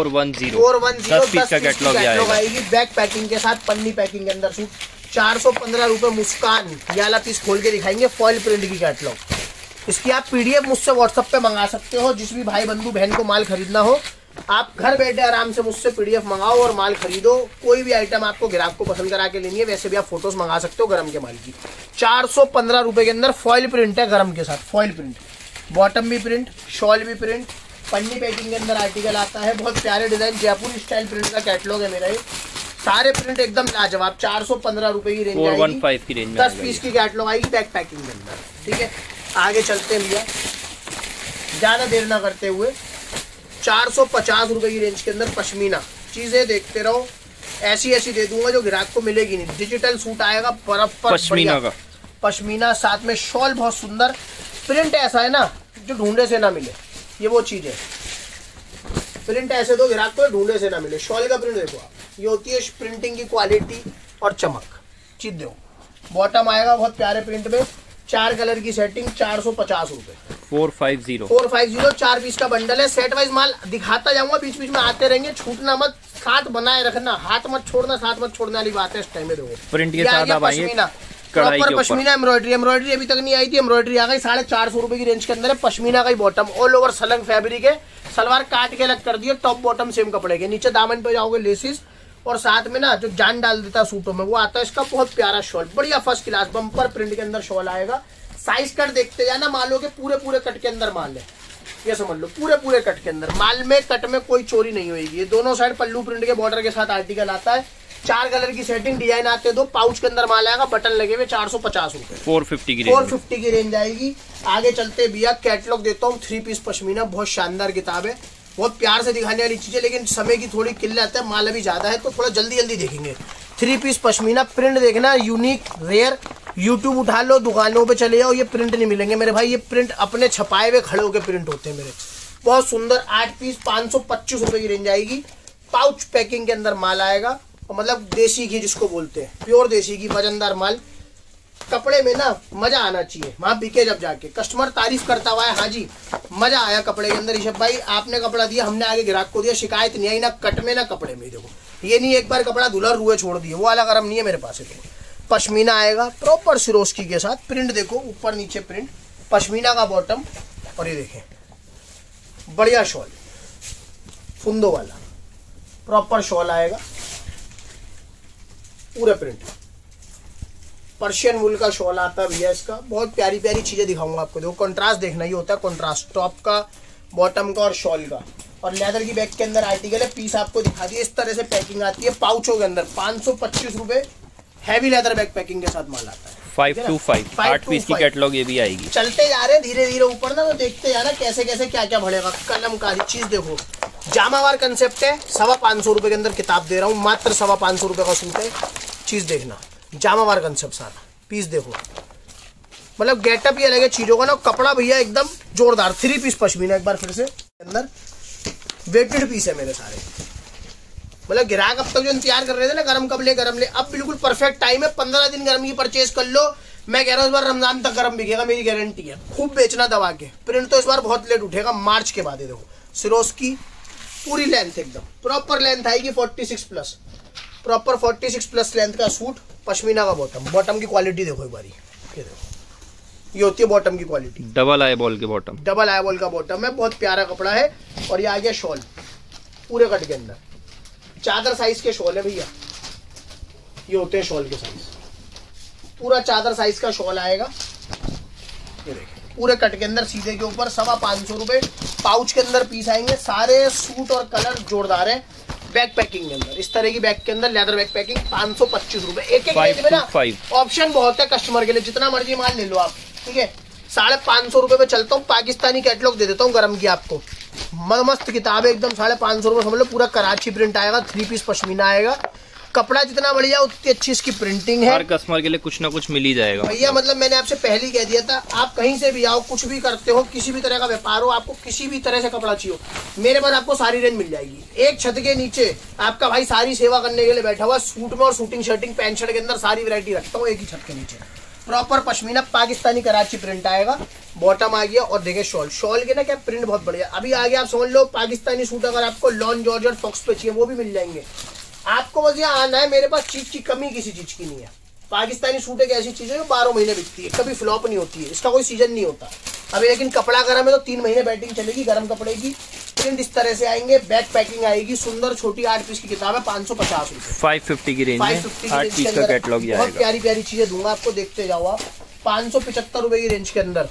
410 10 पीस का कैटलॉग आएगी, बैक पैकिंग के साथ, पन्नी पैकिंग के अंदर सूट। 415 रुपए मुस्कान, ये वाला पीस खोल के दिखाएंगे, फॉइल प्रिंट की कैटलॉग। इसकी आप पीडीएफ मुझसे व्हाट्सएप पे मंगा सकते हो। जिस भी भाई बंधु बहन को माल खरीदना हो, आप घर बैठे आराम से मुझसे पीडीएफ मंगाओ और माल खरीदो। कोई भी आइटम आपको ग्राहक को पसंद करा के लेनी है, वैसे भी आप फोटोज मंगा सकते हो गरम के माल की। 415 रुपए के अंदर फॉइल प्रिंट है, गरम के साथ फॉइल प्रिंट, बॉटम भी प्रिंट, शॉल भी प्रिंट, पन्नी पैकिंग के अंदर आर्टिकल आता है। बहुत प्यारे डिजाइन, जयपुरी स्टाइल प्रिंट का कैटलॉग है मेरा ये। सारे प्रिंट एकदम लाजवाब। 415 रुपए की रेंज, 415 की रेंज में 10 पीस की कैटलॉग आएगी बैक पैकिंग के अंदर। ठीक है, आगे चलते हैं भैया, ज्यादा देर ना करते हुए। 450 रुपए की रेंज के अंदर पश्मीना चीजें देखते रहो, ऐसी दे दूंगा जो ग्राहक को मिलेगी नहीं। डिजिटल सूट आएगा बर्फ पर, पश्मीना का, पश्मीना साथ में शॉल, बहुत सुंदर प्रिंट ऐसा है ना जो ढूंढे से ना मिले। ये वो चीज है, प्रिंट ऐसे दो ग्राहक को ढूंढे से ना मिले। शॉल का प्रिंट देखो आप, ये होती है प्रिंटिंग की क्वालिटी और चमक। चीज दो, बॉटम आएगा बहुत प्यारे प्रिंट में, 4 कलर की सेटिंग, 450 रुपए, 450 4 पीस का बंडल है। सेट वाइज माल दिखाता जाऊंगा, बीच बीच में आते रहेंगे, छूटना मत, साथ बनाए रखना, हाथ मत छोड़ना, साथ मत छोड़ने वाली बात है इस टाइम में। देखो प्रिंट के साथ आप आइए, प्रॉपर पश्मीना एम्ब्रॉयडरी अभी तक नहीं आई थी, एम्ब्रॉयडरी आ गई। 450 रुपए की रेंज के अंदर है, पश्मीना का ही बॉटम, ऑल ओवर सलंग फैब्रिक है। सलवार काट के अलग कर दिए, टॉप बॉटम सेम कपड़े के, नीचे दामन पे जाओगे लेसिस, और साथ में ना जो जान डाल देता है सूटों में वो आता है। इसका बहुत प्यारा शॉल, बढ़िया फर्स्ट क्लास बम्पर प्रिंट के अंदर शॉल आएगा। साइज कट देखते जाना, मालों के पूरे कट के अंदर माल है, ये समझ लो पूरे कट के अंदर माल में, कट में कोई चोरी नहीं होगी। ये दोनों साइड पल्लू प्रिंट के बॉर्डर के साथ आर्टिकल आता है। 4 कलर की सेटिंग, डिजाइन आते हैं, 2 पाउच के अंदर माल आएगा, बटन लगे हुए। 450 रुपए, 450 की रेंज आएगी। आगे चलते भैया, कैटलॉग देता हूँ। 3 पीस पश्मीना, बहुत शानदार किताब है, बहुत प्यार से दिखाने वाली चीज है, लेकिन समय की थोड़ी किल्लत है, माल अभी ज्यादा है तो थोड़ा जल्दी देखेंगे। 3 पीस पश्मीना, प्रिंट देखना यूनिक रेयर, यूट्यूब उठा लो, दुकानों पे चले जाओ, ये प्रिंट नहीं मिलेंगे मेरे भाई। ये प्रिंट अपने छपाए हुए खड़े होकर प्रिंट होते हैं मेरे, बहुत सुंदर। 8 पीस 525 रुपए की रेंज आएगी। पाउच पैकिंग के अंदर माल आएगा, मतलब देसी घी जिसको बोलते हैं, प्योर देसी घी, वजनदार माल। कपड़े में ना मजा आना चाहिए, वहां बिके जब जाके कस्टमर तारीफ करता हुआ है, हाँ जी मजा आया कपड़े के अंदर। ऋषभ भाई आपने कपड़ा दिया, हमने आगे ग्राहक को दिया, शिकायत नहीं आई ना कट में ना कपड़े में। देखो ये नहीं एक बार कपड़ा धुला रुए छोड़ दिए, वो वाला गरम नहीं है मेरे पास। देखो पश्मीना आएगा प्रॉपर सिरोस्की के साथ, प्रिंट देखो ऊपर नीचे प्रिंट, पश्मीना का बॉटम, और ये देखें बढ़िया शॉल फुंदो वाला, प्रॉपर शॉल आएगा, पूरे प्रिंट पर्शियन वुल का शॉल आता है भैया इसका। बहुत प्यारी प्यारी चीजें दिखाऊंगा आपको। देखो कंट्रास्ट देखना ही होता है, कंट्रास्ट टॉप का, बॉटम का और शॉल का। और लेदर की बैग के अंदर आर्टिकल है, पीस आपको दिखा दिया। इस तरह से पैकिंग आती है पाउचों के अंदर। 525 रुपए हैवी लेदर बैग पैकिंग के साथ माल आता है। 525 8 पीस की कैटलॉग ये भी आएगी। चलते जा रहे हैं धीरे धीरे ऊपर ना, तो देखते जाना कैसे कैसे क्या क्या बढ़ेगा। कलमकारी चीज देखो, जामावार कंसेप्ट है। 525 रुपए के अंदर किताब दे रहा हूँ, मात्र 525 रुपए का सूट है। चीज देखना, जामावार कंसेप्ट सारा। पीस देखो, मतलब गेटअप ही अलग है चीजों का ना। कपड़ा भैया एकदम जोरदार। 3 पीस पश्मीना, एक बार फिर से अंदर वेटेड पीस है मेरे सारे। मतलब ग्राहक अब तक जो इंतजार कर रहे थे ना, गरम कब ले गरम ले, अब बिल्कुल परफेक्ट टाइम है। 15 दिन गरम की परचेज कर लो। मैं कह रहा हूँ इस बार रमजान तक गरम बिकेगा, मेरी गारंटी है। खूब बेचना दबा के। प्रिंट तो इस बार बहुत लेट उठेगा, मार्च के बाद। देखो सिरोज की पूरी लेंथ एकदम प्रॉपर लेंथ आएगी 46 प्लस, प्रॉपर 46 प्लस लेंथ का सूट। पश्मीना का बॉटम, बॉटम की क्वालिटी देखो एक बारी, ये देखो, ये होती है बॉटम की क्वालिटी। डबल आई बॉल के बॉटम, डबल आई बॉल का बॉटम है, बहुत प्यारा कपड़ा है। और ये आ गया शॉल पूरे कट के अंदर। चादर साइज के शॉल है भैया, ये होते हैं शॉल के साइज। पूरा चादर साइज का शॉल आएगा, ये देखिए पूरे कट के अंदर सीधे के ऊपर। 525 रुपए। पाउच के अंदर पीस आएंगे, सारे सूट और कलर जोरदार है। बैक पैकिंग के अंदर, इस तरह की बैग के अंदर लेदर बैग पैकिंग। 525 रुपए। एक एक रेंज में ना ऑप्शन बहुत है कस्टमर के लिए, जितना मर्जी माल ले लो आप, ठीक है। 550 रुपए पे चलता हूँ। पाकिस्तानी कैटलॉग दे देता हूँ गरम की आपको, मस्त किताब है एकदम। 550 रुपए समझ लो। पूरा कराची प्रिंट आएगा, 3 पीस पश्मीना आएगा। कपड़ा जितना बढ़िया उतनी अच्छी इसकी प्रिंटिंग है। हर कस्टमर के लिए कुछ ना कुछ मिल ही जाएगा भैया। मतलब मैंने आपसे पहले ही कह दिया था, आप कहीं से भी आओ, कुछ भी करते हो, किसी भी तरह का व्यापार हो, आपको किसी भी तरह से कपड़ा चाहिए, मेरे पास आपको सारी रेंज मिल जाएगी। एक छत के नीचे आपका भाई सारी सेवा करने के लिए बैठा हुआ। सूट में और शूटिंग शर्टिंग पैंट शर्ट के अंदर सारी वैरायटी रखता हूँ एक ही छत के नीचे। प्रॉपर पश्मीना पाकिस्तानी कराची प्रिंट आएगा। बॉटम आ गया और देखिए शॉल, शॉल के ना क्या प्रिंट बहुत बढ़िया। अभी आ गया, आप समझ लो पाकिस्तानी सूट अगर आपको लॉन जॉर्जेट फॉक्स पे चाहिए वो भी मिल जाएंगे। आपको बस यहाँ आना है। मेरे पास चीज की कमी किसी चीज की नहीं है। पाकिस्तानी सूट एक ऐसी चीज है जो 12 महीने बिकती है, कभी फ्लॉप नहीं होती है, इसका कोई सीजन नहीं होता। अभी लेकिन कपड़ा गर्म है तो 3 महीने बैटिंग चलेगी गर्म कपड़े की। प्रिंट इस तरह से आएंगे, बैक पैकिंग आएगी सुंदर। छोटी 8 पीस की किताब है, 550 रुपए। 550 की रेंज में 8 पीस का कैटलॉग आएगा। बहुत प्यारी प्यारी चीजें दूंगा आपको, देखते जाओ आप। 575 रुपए की रेंज के अंदर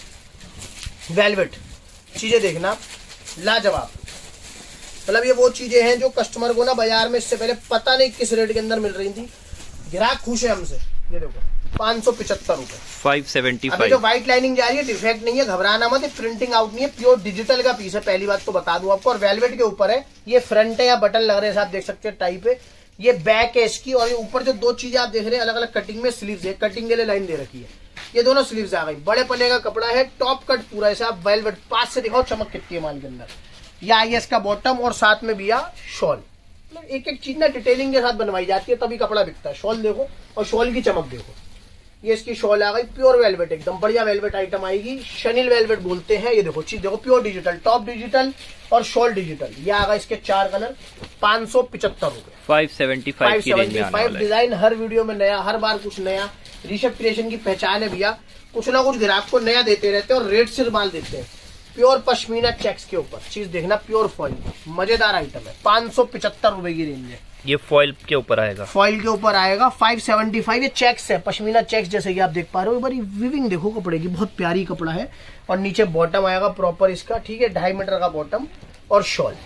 वेलवेट चीजें देखना, लाजवाब। मतलब ये वो चीजें हैं जो कस्टमर को ना बाजार में इससे पहले पता नहीं किस रेट के अंदर मिल रही थी। ग्राहक खुश है हमसे। ये देखो 575 रुपए। 575। जो व्हाइट लाइनिंग जा रही है, डिफेक्ट नहीं है, घबराना मत। प्रिंटिंग आउट नहीं है, प्योर डिजिटल का पीस है, पहली बात तो बता दूं आपको। और वेलवेट के ऊपर है, ये फ्रंट है या बटन लग रहे हैं, आप देख सकते हैं टाइप है। ये बैक है इसकी। और ये ऊपर जो 2 चीजें आप देख रहे हैं अलग अलग कटिंग में, स्लीव्स है, कटिंग के लिए लाइन दे रखी है। ये दोनों स्लीव्स आ गई। बड़े पल्ले का कपड़ा है, टॉप कट पूरा ऐसा। आप वेलवेट पास से दिखाओ चमक कितनी है माल के अंदर। या आई इसका बॉटम और साथ में भी शॉल। मतलब एक एक चीज ना डिटेलिंग के साथ बनवाई जाती है, तभी कपड़ा बिकता है। शॉल देखो और शॉल की चमक देखो। ये इसकी शॉल आ गई, प्योर वेलवेट एकदम बढ़िया वेलवेट आइटम आएगी। शनिल वेलवेट बोलते हैं। ये देखो चीज देखो, प्योर डिजिटल, टॉप डिजिटल और शॉल डिजिटल। ये आ गए इसके 4 कलर। 575 रुपए। 575 की रेंज में आने वाला है। डिजाइन हर वीडियो में नया, हर बार कुछ नया। ऋषभ क्रिएशन की पहचान है भैया, कुछ ना कुछ ग्राहक को नया देते रहते हैं और रेट से माल देते हैं। प्योर पश्मीना चेक्स के ऊपर चीज देखना, प्योर फॉइल, मजेदार आइटम है। 575 रुपए की रेंज है। ये फॉइल के ऊपर आएगा, फॉइल के ऊपर आएगा। 575। ये चेक्स है, पश्मीना चेक्स, जैसे कि आप देख पा रहे हो। बड़ी विविंग देखो कपड़े की, बहुत प्यारी कपड़ा है। और नीचे बॉटम आएगा प्रॉपर इसका, ठीक है, 2.5 मीटर का बॉटम और शॉल।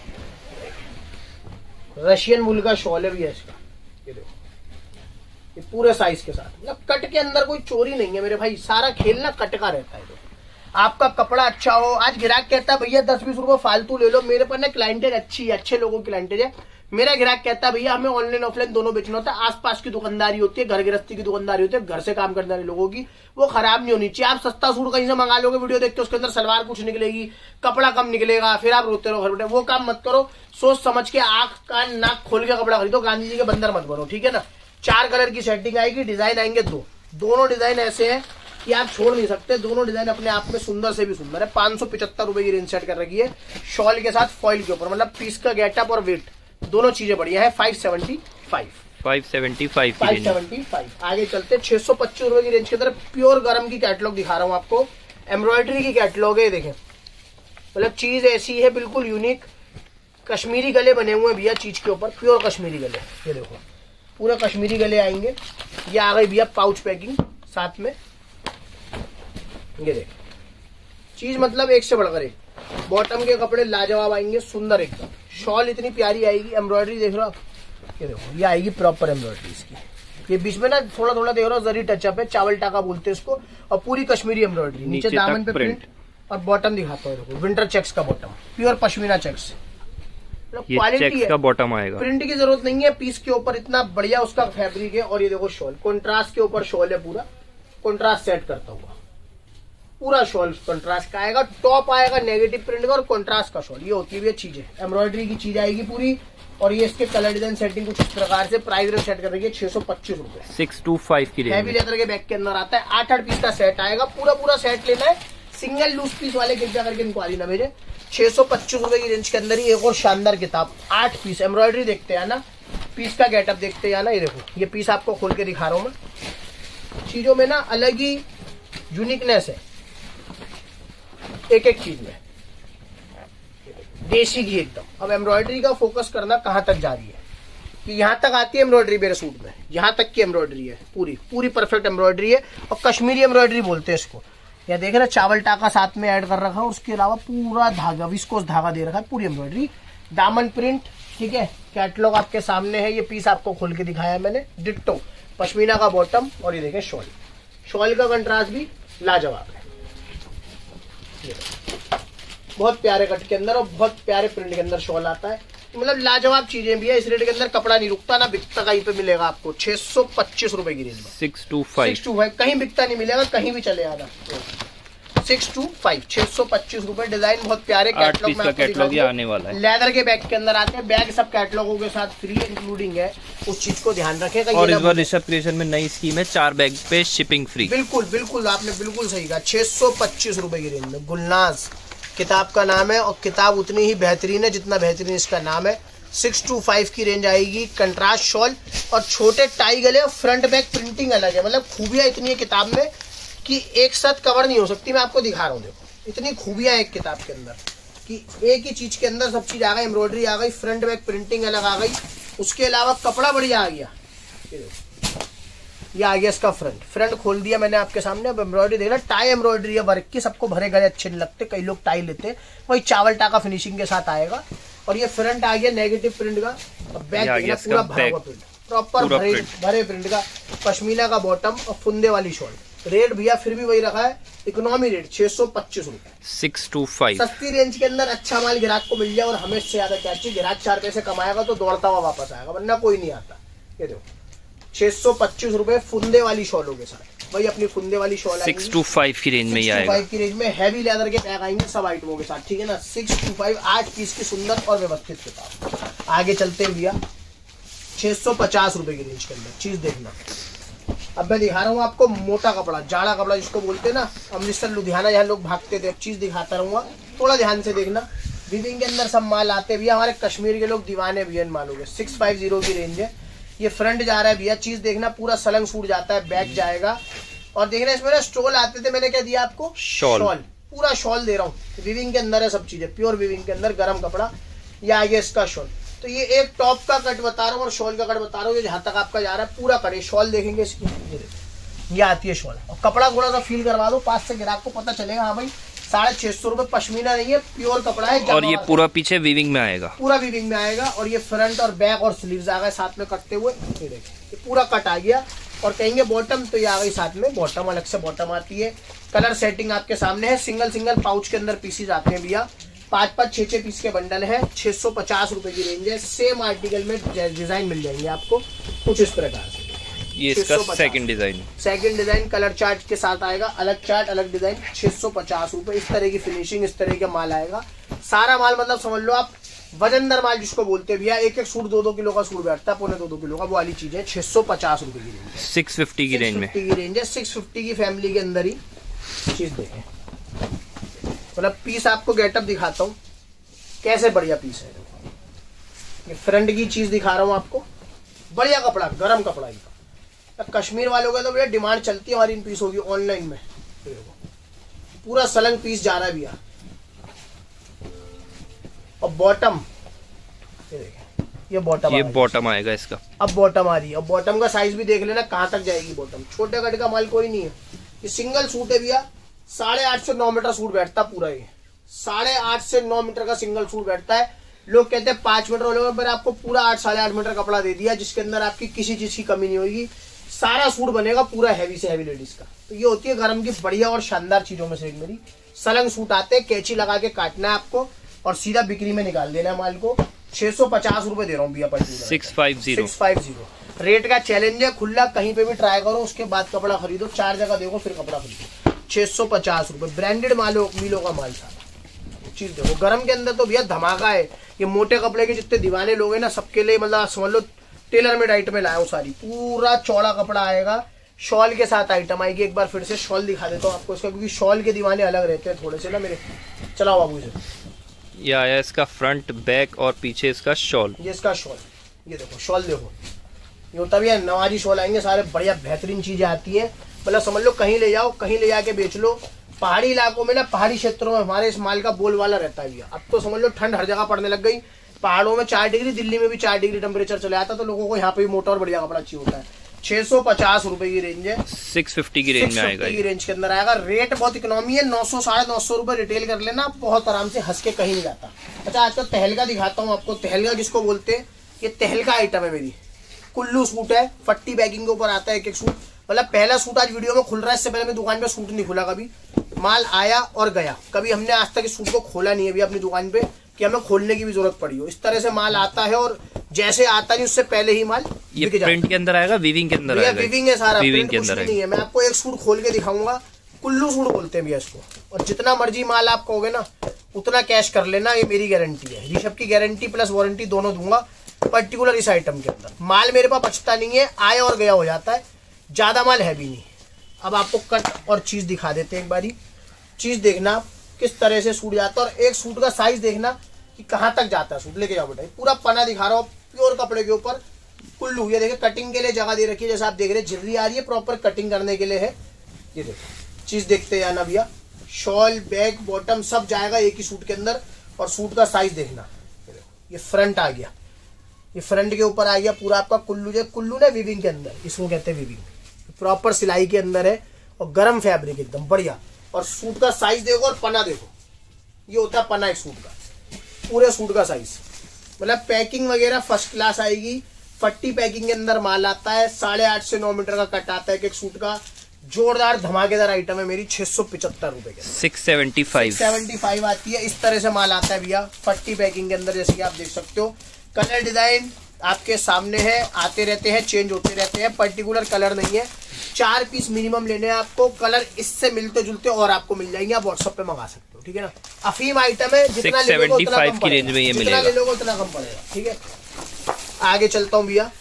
रशियन वूल का शॉल है भैया इसका। ये देखो, ये पूरे साइज के साथ। मतलब कट के अंदर कोई चोरी नहीं है मेरे भाई, सारा खेलना कट का रहता है। आपका कपड़ा अच्छा हो। आज ग्राहक कहता है भैया 10-20 रुपए फालतू ले लो। मेरे पर ना क्लाइंटेज अच्छी है, अच्छे लोगों की क्लाइंटेज है। मेरा ग्राहक कहता है भैया हमें ऑनलाइन ऑफलाइन दोनों बेचना होता है। आसपास की दुकानदारी होती है, घर गृहस्थी की दुकानदारी होती है, घर से काम करने वाले लोगों की, वो खराब नहीं होनी चाहिए। आप सस्ता सूट कहीं से मंगा लोगे, वीडियो देखते उसके अंदर सलवार कुछ निकलेगी, कपड़ा कम निकलेगा, फिर आप रोते रहो घर बैठे। वो काम मत करो, सोच समझ के आंख कान नाक खोल के कपड़ा खरीदो। गांधी जी के बंदर मत बनो, ठीक है ना। 4 कलर की सेटिंग आएगी, डिजाइन आएंगे 2। दोनों डिजाइन ऐसे हैं कि आप छोड़ नहीं सकते। दोनों डिजाइन अपने आप में सुंदर से भी सुंदर है। 575 रुपए की रेंज सेट कर रखी है, शॉल के साथ फॉइल के ऊपर। मतलब पीस का गेटअप और वेट दोनों चीजें बढ़िया है। 575। आगे चलते 625 रुपए की रेंज के अंदर प्योर गरम की कैटलॉग दिखा रहा हूँ आपको। एम्ब्रॉयडरी की कैटलॉग है, देखें। मतलब चीज ऐसी है बिल्कुल यूनिक। कश्मीरी गले बने हुए हैं भैया चीज के ऊपर, प्योर कश्मीरी गले। ये देखो पूरा कश्मीरी गले आएंगे। ये आ गई भैया पाउच पैकिंग साथ में। ये देखो चीज मतलब एक से बढ़कर एक। बॉटम के कपड़े लाजवाब आएंगे, सुंदर एकदम। शॉल इतनी प्यारी आएगी, एम्ब्रॉयडरी देख रहे हो आप, ये देखो ये आएगी प्रॉपर एम्ब्रॉयडरी इसकी। ये बीच में ना थोड़ा थोड़ा देख रहा हूँ जरी टचअप है, चावल टाका बोलते हैं इसको। और पूरी कश्मीरी एम्ब्रॉयडरी, नीचे दामन पे प्रिंट। और बॉटम दिखाता हूँ देखो, विंटर चेक्स का bottom, pure pashmina checks. Quality का बॉटम आएगा, प्रिंट की जरूरत नहीं है पीस के ऊपर, इतना बढ़िया उसका फैब्रिक है। और ये देखो शॉल कॉन्ट्रास्ट के ऊपर शॉल है, पूरा कॉन्ट्रास्ट सेट करता हुआ पूरा शॉल कॉन्ट्रास्ट का आएगा। टॉप आएगा नेगेटिव प्रिंट का और कॉन्ट्रास्ट का शॉल। ये होती है चीजें, एम्ब्रॉयडरी की चीज आएगी पूरी। और ये इसके कलर डिजाइन सेटिंग कुछ इस प्रकार से। प्राइस रेंज सेट कर रही है 625 रुपए, 625 की रेंज। हैवी लेदर के बैग के अंदर आता है। 8-8 पीस का सेट आएगा, पूरा सेट लेना है। सिंगल लूज पीस वाले कृपया करके इंक्वायरी न भेजे। 625 रुपए की रेंज के अंदर ही एक और शानदार किताब, 8 पीस। एम्ब्रॉयडरी देखते हैं ना, पीस का गेटअप देखते हैं ना। ये देखो ये पीस आपको खोल के दिखा रहा हूं मैं। चीजों में ना अलग ही यूनिकनेस है एक एक चीज में, देसी घी एकदम। अब एम्ब्रॉयडरी का फोकस करना कहां तक जा रही है कि यहां तक आती है एम्ब्रॉयडरी मेरे सूट में, यहां तक की एम्ब्रॉयडरी है, पूरी परफेक्ट एम्ब्रॉयडरी है। और कश्मीरी एम्ब्रॉयडरी बोलते हैं इसको। या देख रहे चावल टाका साथ में ऐड कर रखा है, उसके अलावा पूरा धागा विस्कोस धागा दे रखा है, पूरी एम्ब्रॉयडरी। दामन प्रिंट, ठीक है। कैटलॉग आपके सामने है, ये पीस आपको खोल के दिखाया मैंने। डिट्टो पश्मीना का बॉटम। और ये देखें शॉल, शॉल का कंट्रास्ट भी लाजवाब है। बहुत प्यारे कट के अंदर और बहुत प्यारे प्रिंट के अंदर शॉल आता है। मतलब लाजवाब चीजें भी है। इस रेट के अंदर कपड़ा नहीं रुकता ना बिकता, कहीं पे मिलेगा आपको 625 रुपए की रेंज में। 625 कहीं बिकता नहीं मिलेगा, कहीं भी चले आना। 625 625 रुपए। डिजाइन बहुत प्यारे, कैटलॉग में कैटलॉग आने वाला है। लेदर के बैग के अंदर आते हैं। बैग सब कैटलॉगों के साथ फ्री इंक्लूडिंग है, उस चीज को ध्यान रखेगा। और इस बार ऋषभ क्रिएशन में नई स्कीम है, 4 बैग पे शिपिंग फ्री। बिल्कुल आपने बिल्कुल सही कहा। 625 रुपए की रेंज में गुलनाज किताब का नाम है। और किताब उतनी ही बेहतरीन है जितना बेहतरीन इसका नाम है। 625 की रेंज आएगी। कंट्रास्ट शॉल और छोटे टाई गले और फ्रंट बैक प्रिंटिंग अलग है। मतलब खूबियां इतनी है किताब में कि एक साथ कवर नहीं हो सकती। मैं आपको दिखा रहा हूँ, देखो इतनी खूबियां एक किताब के अंदर कि एक ही चीज के अंदर सब चीज आ गई। एम्ब्रॉयडरी आ गई, फ्रंट बैक प्रिंटिंग अलग आ गई, उसके अलावा कपड़ा बढ़िया आ गया। ये आ गया इसका फ्रंट खोल दिया मैंने आपके सामने। अब एम्ब्रॉयडरी देखना, टाई एम्ब्रॉयडरी है वर्क की। सबको भरे गले अच्छे नहीं लगते, कई लोग टाई लेते हैं। वही चावल टाका फिनिशिंग के साथ आएगा। और ये फ्रंट आ गया नेगेटिव प्रिंट का। और बैक देखना पूरा भरा हुआ प्रिंट, प्रॉपर भरे प्रिंट का। पश्मीना का बॉटम और फुंदे वाली शॉल। रेट भैया फिर भी वही रखा है, इकोनॉमी रेट 625 रुपए, 625। सस्ती रेंज के अंदर अच्छा माल ग्राहक को मिल जाए। और हमें से ज्यादा क्या चाहिए, ग्राहक 4 पैसे कमाएगा तो दौड़ता हुआ वापस आएगा, वरना कोई नहीं आता। ये देखो 625 रुपए फुंदे वाली शॉलों के साथ। भाई अपनी फुंदे वाली शॉल 625 की रेंज में ही आएगा। 625 की रेंज में हैवी लेदर के बैग आएंगे सब आइटमों के साथ, ठीक है ना। 625 8 पीस की सुंदर और व्यवस्थित किताब। आगे चलते हैं भैया 650 रुपए की रेंज के अंदर चीज देखना। अब मैं दिखा रहा हूँ आपको मोटा कपड़ा, जाड़ा कपड़ा जिसको बोलते हैं ना, अमृतसर लुधियाना यहाँ लोग भागते थे। चीज दिखाता रहूंगा, थोड़ा ध्यान से देखना। विविंग के अंदर सब माल आते भैया, हमारे कश्मीर के लोग दीवाने भैया इन मालों के। 650 की रेंज है। ये फ्रंट जा रहा है भैया, चीज देखना पूरा सलंग सूट जाता है, बैक जाएगा। और देखना इसमें ना स्टोल आते थे, मैंने क्या दिया आपको, शॉल। पूरा शॉल दे रहा हूँ, विविंग के अंदर है सब चीजें, प्योर विविंग के अंदर गर्म कपड़ा। ये आ गया इसका शॉल। तो ये एक टॉप का कट बता रहा हूँ और शॉल का कट बता रहा हूँ। ये जहां तक आपका जा रहा है पूरा कट। शॉल देखेंगे इसकी, ये आती है शॉल। और कपड़ा थोड़ा सा फील करवा दो पास से, ग्राहक को पता चलेगा हाँ भाई 650 रुपए, पश्मीना नहीं है, प्योर कपड़ा है। और ये पूरा पीछे वीविंग में आएगा, पूरा वीविंग में आएगा। और ये फ्रंट और बैक और स्लीव्स आ गए साथ में कटते हुए। ये देखिए ये पूरा कट आ गया। और कहेंगे बॉटम, तो ये आ गई साथ में बॉटम, अलग से बॉटम आती है। कलर सेटिंग आपके सामने है। सिंगल पाउच के अंदर पीसीज आते हैं भैया। 5-5 6-6 पीस के बंडल है। 650 रुपए की रेंज है। सेम आर्टिकल में डिजाइन मिल जाएंगे आपको कुछ इस प्रकार से। ये इसका सेकंड डिजाइन कलर चार्ट के साथ आएगा, अलग चार्ट अलग डिजाइन। 650 रुपए। इस तरह की फिनिशिंग, इस तरह का माल आएगा। सारा माल मतलब समझ लो आप वजनदार माल जिसको बोलते हैं भैया। एक सूट 2-2 किलो का सूट बैठता है, 2.25 किलो का, वो वाली चीज है। 650 रुपए की रेंज, 650 की रेंज में। 650 की फैमिली के अंदर ही चीज देखें। मतलब पीस आपको गेटअप दिखाता हूँ कैसे बढ़िया पीस है। ये फ्रंट की चीज दिखा रहा हूँ आपको, बढ़िया कपड़ा, गर्म कपड़ा। अब कश्मीर वालों का तो भैया डिमांड चलती है हमारी इन पीसों की ऑनलाइन में। पूरा सलंग पीस जा रहा है भैया। और बॉटम ये बॉटम आएगा इसका। अब बॉटम आ रही है, अब बॉटम का साइज भी देख लेना कहाँ तक जाएगी बॉटम। छोटे कट का माल कोई नहीं है, ये सिंगल सूट है भैया। 8.5 से 9 मीटर सूट बैठता पूरा, ये 8.5 से 9 मीटर का सिंगल सूट बैठता है। लोग कहते हैं 5 मीटर वाले, पर आपको पूरा 8 साढ़े 8 मीटर कपड़ा दे दिया, जिसके अंदर आपकी किसी चीज की कमी नहीं होगी। सारा सूट बनेगा पूरा हैवी से हैवी लेडीज का। तो ये होती है गरम की बढ़िया और शानदार चीजों में से एक मेरी। सलंग सूट आते हैं, कैंची लगा के काटना है आपको और सीधा बिक्री में निकाल देना है माल को। 650 रुपए दे रहा हूँ भैया पर्टिकुलर। 650 रेट का चैलेंज है, खुला कहीं पे भी ट्राई करो, उसके बाद कपड़ा खरीदो। 4 जगह देखो फिर कपड़ा खरीदो। 650 रुपए ब्रांडेड मीलों का माल सारा चीज देखो। गरम के अंदर तो भैया धमाका है। ये मोटे कपड़े के जितने दीवाने लोग हैं ना, सबके लिए मतलब समझ लो टेलर मेड आइटम में लाया हूँ सारी। पूरा चौड़ा कपड़ा आएगा, शॉल के साथ आइटम आएगी। एक बार फिर से शॉल दिखा देता हूँ आपको इसका, क्योंकि शॉल के दीवाने अलग रहते हैं थोड़े से ना मेरे। चलाओ बाबू से। ये आया इसका फ्रंट बैक और पीछे इसका शॉल। ये इसका शॉल, ये देखो शॉल देखो। ये होता भी है नवाजी शॉल आएंगे सारे, बढ़िया बेहतरीन चीजें आती है। मतलब समझ लो कहीं ले जाओ, कहीं ले जाके बेच लो। पहाड़ी इलाकों में ना, पहाड़ी क्षेत्रों में हमारे इस माल का बोलबाला रहता है भैया। अब तो समझ लो ठंड हर जगह पड़ने लग गई। पहाड़ों में 4 डिग्री, दिल्ली में भी 4 डिग्री टेम्परेचर चले आता, तो लोगों को यहाँ पे भी मोटा और बढ़िया कपड़ा चाहिए होता है। 650 रुपए की रेंज है, 650 की रेंज में आएगा। 650 की रेंज के अंदर आएगा। रेट बहुत इकोनॉमी है, 900 साढ़े 900 रुपए रिटेल कर लेना, बहुत आराम से हंस के कहीं नहीं जाता। अच्छा आज तो तहलका दिखाता हूँ आपको। तहलका किसको बोलते हैं? ये तहलका आइटम है मेरी। कुल्लू सूट है, फट्टी पैकिंग के ऊपर आता है एक सूट। मतलब पहला सूट आज वीडियो में खुल रहा है, इससे पहले मेरी दुकान पे सूट नहीं खुला कभी। माल आया और गया, कभी हमने आज तक इस सूट को खोला नहीं है अभी अपनी दुकान पे कि हमें खोलने की भी जरूरत पड़ी हो। इस तरह से माल आता है और जैसे आता नहीं उससे पहले ही माल ये प्रिंट के अंदर आएगा, वीविंग के अंदर आएगा। वीविंग है सारा, वीविंग के अंदर नहीं है। मैं आपको एक सूट खोल के दिखाऊंगा। कुल्लू सूट बोलते हैं भैया इसको। और जितना मर्जी माल आप कहोगे ना उतना कैश कर लेना, ये मेरी गारंटी है। ऋषभ की गारंटी प्लस वारंटी दोनों दूंगा पर्टिकुलर इस आइटम के अंदर। माल मेरे पास बचता नहीं है, आया और गया हो जाता है, ज्यादा माल है भी नहीं। अब आपको कट और चीज दिखा देते हैं एक बारी। चीज देखना किस तरह से सूट जाता है, और एक सूट का साइज देखना कि कहाँ तक जाता है सूट। लेके जाओ बेटा, पूरा पना दिखा रहा हूँ प्योर कपड़े के ऊपर। कुल्लू, ये देखिए कटिंग के लिए जगह दे रखी है, जैसे आप देख रहे हैं झिर्री आ रही है, प्रॉपर कटिंग करने के लिए है। ये देखो चीज देखते जाना भैया। शॉल बैक बॉटम सब जाएगा एक ही सूट के अंदर। और सूट का साइज देखना, ये फ्रंट आ गया, ये फ्रंट के ऊपर आ गया पूरा आपका कुल्लू। जो कुल्लू ना वीविंग के अंदर, इसको कहते हैं वीविंग। प्रॉपर सिलाई के अंदर है और गर्म फैब्रिक एकदम बढ़िया। और सूट का साइज देखो और पना देखो, ये होता है पना एक सूट का, पूरे सूट का साइज। मतलब पैकिंग वगैरह फर्स्ट क्लास आएगी। फट्टी पैकिंग के अंदर माल आता है। 8.5 से 9 मीटर का कट आता है एक सूट का। जोरदार धमाकेदार आइटम है मेरी। 675 रुपए के 675 आती है। इस तरह से माल आता है भैया फट्टी पैकिंग के अंदर, जैसे कि आप देख सकते हो। कलर डिजाइन आपके सामने है, आते रहते हैं, चेंज होते रहते हैं, पर्टिकुलर कलर नहीं है। 4 पीस मिनिमम लेने हैं आपको। कलर इससे मिलते जुलते और आपको मिल जाएंगे, आप व्हाट्सएप पे मंगा सकते हो, ठीक है ना। अफीम आइटम है, जितना ले लोगे उतना कम पड़ेगा, जितना ले लोगे उतना कम पड़ेगा, ठीक है। आगे चलता हूँ भैया।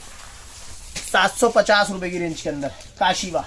750 रुपए की रेंज के अंदर काशीवा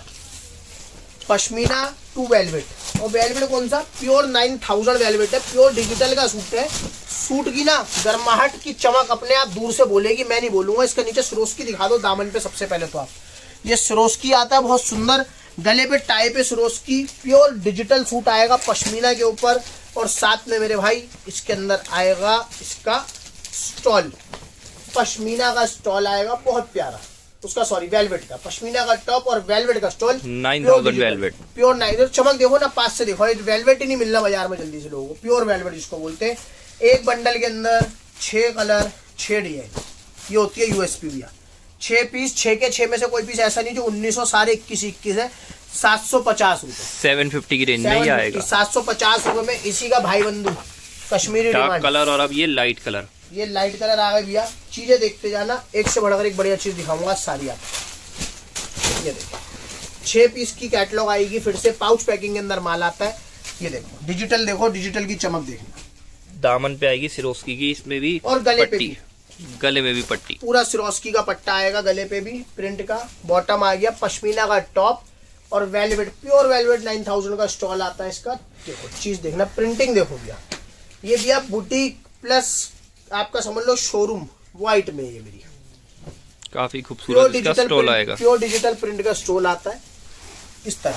पश्मीना टू वेलवेट। और वेलवेट कौन सा? प्योर 9000 वेलवेट है, प्योर डिजिटल का सूट है। सूट की ना गर्माहट की चमक अपने आप दूर से बोलेगी, मैं नहीं बोलूंगा। इसके नीचे सिरोस्की दिखा दो दामन पे। सबसे पहले तो आप ये सिरोस्की आता है बहुत सुंदर, गले पे टाई पे सिरोस्की। प्योर डिजिटल सूट आएगा पश्मीना के ऊपर। और साथ में मेरे भाई इसके अंदर आएगा इसका स्टॉल, पश्मीना का स्टॉल आएगा बहुत प्यारा। उसका सॉरी वेलवेट का, पश्मीना का टॉप और वेलवेट का स्टॉल। 9000 velvet, pure 9। चमक देखो ना पास से देखो, वेलवेट ही नहीं मिलना बाजार में जल्दी से लोगों को। प्योर वेलवेट जिसको बोलते हैं। एक बंडल के अंदर 6 कलर 6 डिजाइन, ये होती है यूएसपी भैया। 6 पीस, 6 के 6 में से कोई पीस ऐसा नहीं जो 1900 सारे 21 है। 750 रुपए 750 की रेंज में ही आएगा। 750 रुपए में इसी का भाई बंधु कश्मीरी डिमांड कलर। और अब ये लाइट कलर, ये लाइट कलर आ गए भैया। चीजें देखते जाना, एक से बढ़कर एक बढ़िया चीज दिखाऊंगा सारी आपको। ये देखो 6 पीस की कैटलॉग आएगी। फिर से पाउच पैकिंग के अंदर माल आता है। ये देखो डिजिटल, देखो डिजिटल की चमक देखना। दामन पे आएगी सिरोस्की की, इसमें भी और गले पे भी, गले में भी पट्टी। पूरा सिरोस्की का पट्टा आएगा गले पे भी प्रिंट का। बॉटम आ गया पश्मीना का टॉप और वेलवेट, प्योर वेलवेट 9000 का स्टॉल आता है इसका। देखो चीज देखना, प्रिंटिंग देखो भैया। ये भैया बुटीक प्लस आपका समझ लो शोरूम वाइट में। ये मेरी काफी खूबसूरत इसका स्टॉल आएगा। प्योर डिजिटल प्रिंट का स्टॉल आता है इस तरह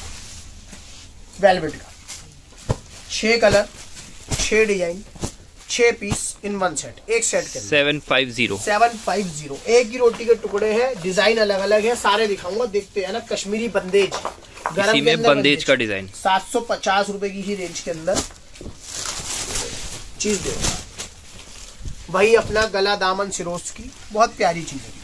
से। वेलवेट का 6 colour 6 design 6 piece in 1 set, एक सेट के 750 एक ही रोटी के टुकड़े हैं, डिजाइन अलग अलग है, सारे दिखाऊंगा, देखते हैं ना। कश्मीरी बंदेज, इसी में बंदेज का डिजाइन 750 रुपए की ही रेंज के अंदर चीज दे भाई। अपना गला दामन सिरोज की बहुत प्यारी चीज है,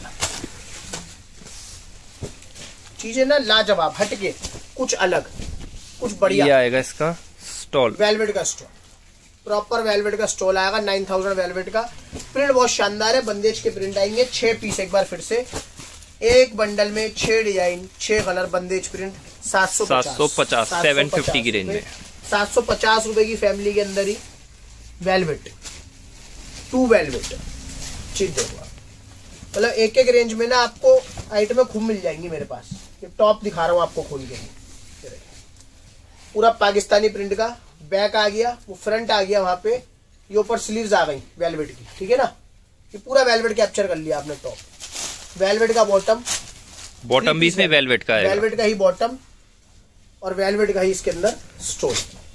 चीजें ना लाजवाब, हटके, कुछ अलग, कुछ बढ़िया। ये आएगा इसका स्टॉल, वेलवेट का स्टॉल, प्रॉपर वेलवेट का स्टॉल आएगा, 9000 वेलवेट का। प्रिंट बहुत शानदार है, बंदेज के प्रिंट आएंगे। 6 पीस, एक बार फिर से, एक बंडल में 6 डिजाइन, 6 कलर, बंदेज प्रिंट, 750 750 की रेंज में, 750 रुपए की फैमिली के अंदर ही वेलवेट, 2 वेलवेट चीज देखो। मतलब एक एक रेंज में ना आपको आइटमें खूब मिल जाएंगी मेरे पास। ये टॉप दिखा रहा हूँ आपको खोल के, पूरा पाकिस्तानी प्रिंट का बैक आ गया, वो फ्रंट आ गया, वहां पे ये ऊपर स्लीव्स आ गई वेलवेट की, ठीक है ना। ये पूरा वेलवेट कैप्चर कर लिया आपने। टॉप वेलवेट का, बॉटम भी इसमें वेलवेट का है, वेलवेट का ही बॉटम और वेलवेट का ही इसके अंदर स्टोन।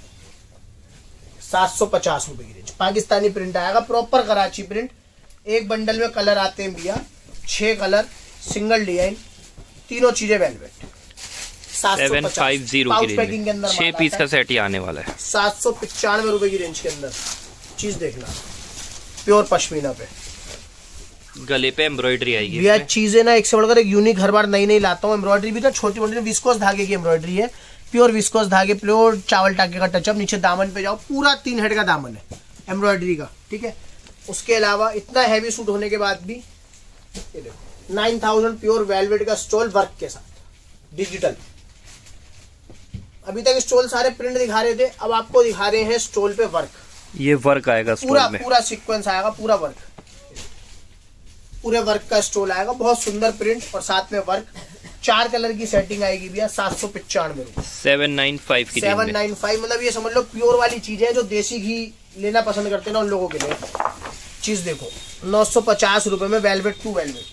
750 रुपए की रेंज, पाकिस्तानी प्रिंट आएगा, प्रॉपर कराची प्रिंट। एक बंडल में कलर आते हैं भैया, 6 कलर, सिंगल डिजाइन, तीनों चीजें वेलवेट। 750 की रेंज में 6 पीस का सेट ही आने वाला है। 795 रुपए की रेंज के अंदर चीज देखना, प्योर पश्मीना पे, गले पे एम्ब्रॉयडरी आएगी भैया। चीजें ना एक से बढ़कर एक यूनिक हर बार नई नई लाता हूँ। एम्ब्रॉयडरी भी ना छोटी मोटी विस्कोस धागे की एम्ब्रॉयडरी है, प्योर विस्कोस धागे, प्योर चावल टाके का टचअप। नीचे दामन पे जाओ, पूरा 3 हेड का दामन है एम्ब्रॉयडरी का, ठीक है। उसके अलावा इतना हैवी सूट होने के बाद भी ये देखो 9000 प्योर वेलवेट का स्टोल वर्क के साथ, डिजिटल। अभी तक स्टोल सारे प्रिंट दिखा रहे थे, अब आपको दिखा रहे हैं स्टोल पे वर्क। ये वर्क आएगा पूरा में, पूरा सीक्वेंस आएगा, पूरा वर्क, पूरे वर्क का स्टोल आएगा, बहुत सुंदर प्रिंट और साथ में वर्क। 4 कलर की सेटिंग आएगी भैया, 795 रुपए, 795 की 795। मतलब ये समझ लो प्योर वाली चीज है, जो देसी घी लेना पसंद करते हैं ना उन लोगों के लिए। चीज देखो 950 रुपए में वेलवेट, 2 वेलवेट,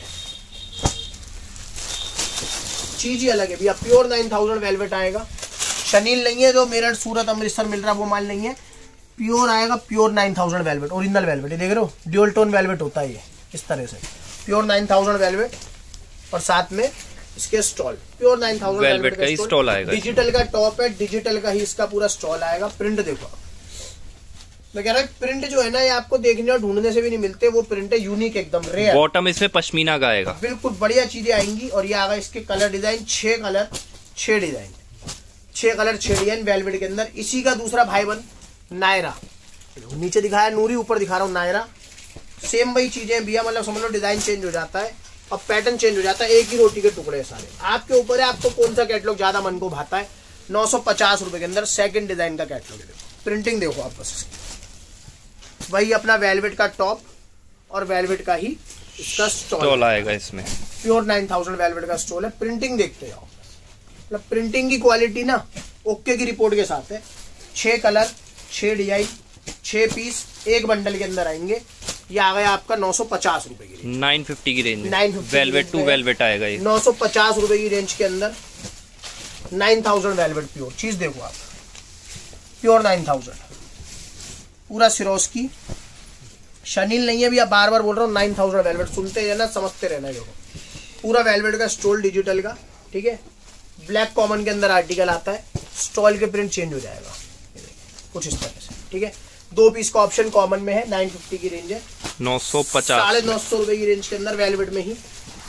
चीज ही अलग है भैया। प्योर 9000 वेलवेट आएगा। शनील नहीं है जो मेरठ, सूरत, अमृतसर मिल रहा है, वो माल नहीं है। प्योर आएगा, प्योर 9000 वेलवेट, ओरिजिनल वेलवेट। ये देख रहे हो, ड्यूल टोन वेलवेट होता है ये, इस तरह से प्योर 9000 वेलवेट। और साथ में इसके स्टॉल, प्योर 9000 वेलवेट का ही स्टॉल आएगा। डिजिटल का टॉप है, डिजिटल का ही इसका पूरा स्टॉल आएगा। प्रिंट देखो, मैं कह रहा हूँ प्रिंट जो है ना, ये आपको देखने और ढूंढने से भी नहीं मिलते, वो प्रिंट है यूनिक, एकदम रेयर। बॉटम इसमें पश्मीना का आएगा, बिल्कुल बढ़िया चीजें आएंगी। और ये आएगा इसके colour design, 6 colour 6 design, 6 colour 6 design velvet के अंदर। इसी का दूसरा भाई बन नायरा, नीचे दिखाया नूरी, ऊपर दिखा रहा हूँ नायरा। सेम वही चीजें भैया, मतलब समझ लो डिजाइन चेंज हो जाता है और पैटर्न चेंज हो जाता है। एक ही रोटी के टुकड़े सारे, आपके ऊपर है आपको कौन सा कैटलॉग ज्यादा मन को भाता है। 950 रुपए के अंदर सेकंड डिजाइन का कैटलॉग है। प्रिंटिंग देखो आप बस, वही अपना वेलवेट का टॉप और वेलवेट का ही इसका स्टॉल आएगा। इसमें प्योर 9000 वेलवेट का स्टॉल है। प्रिंटिंग देखते जाओ, मतलब प्रिंटिंग की क्वालिटी ना ओके की रिपोर्ट के साथ है। 6 कलर 6 डिजाइन, 6 पीस एक बंडल के अंदर आएंगे। ये आ गया आपका 950 रुपए की रेंज, 950 की रेंज, 950 वेलवेट, 2 वेलवेट आएगा ये 950 रुपए की रेंज के अंदर। 9000 वेलवेट प्योर, चीज देखो आप, प्योर 9000, पूरा सिरोस की। शनील नहीं है भैया, बार बार बोल रहा हूँ। 9000 वेलवेट, सुनते रहना, समझते रहना। देखो पूरा वेलवेट का स्टोल डिजिटल का, ठीक है। ब्लैक कॉमन के अंदर आर्टिकल आता है, स्टॉल के प्रिंट चेंज हो जाएगा कुछ इस तरह से, ठीक है। 2 पीस का ऑप्शन कॉमन में है, 950 की रेंज है। 950, 950 रुपए की रेंज के अंदर वेलवेट में ही।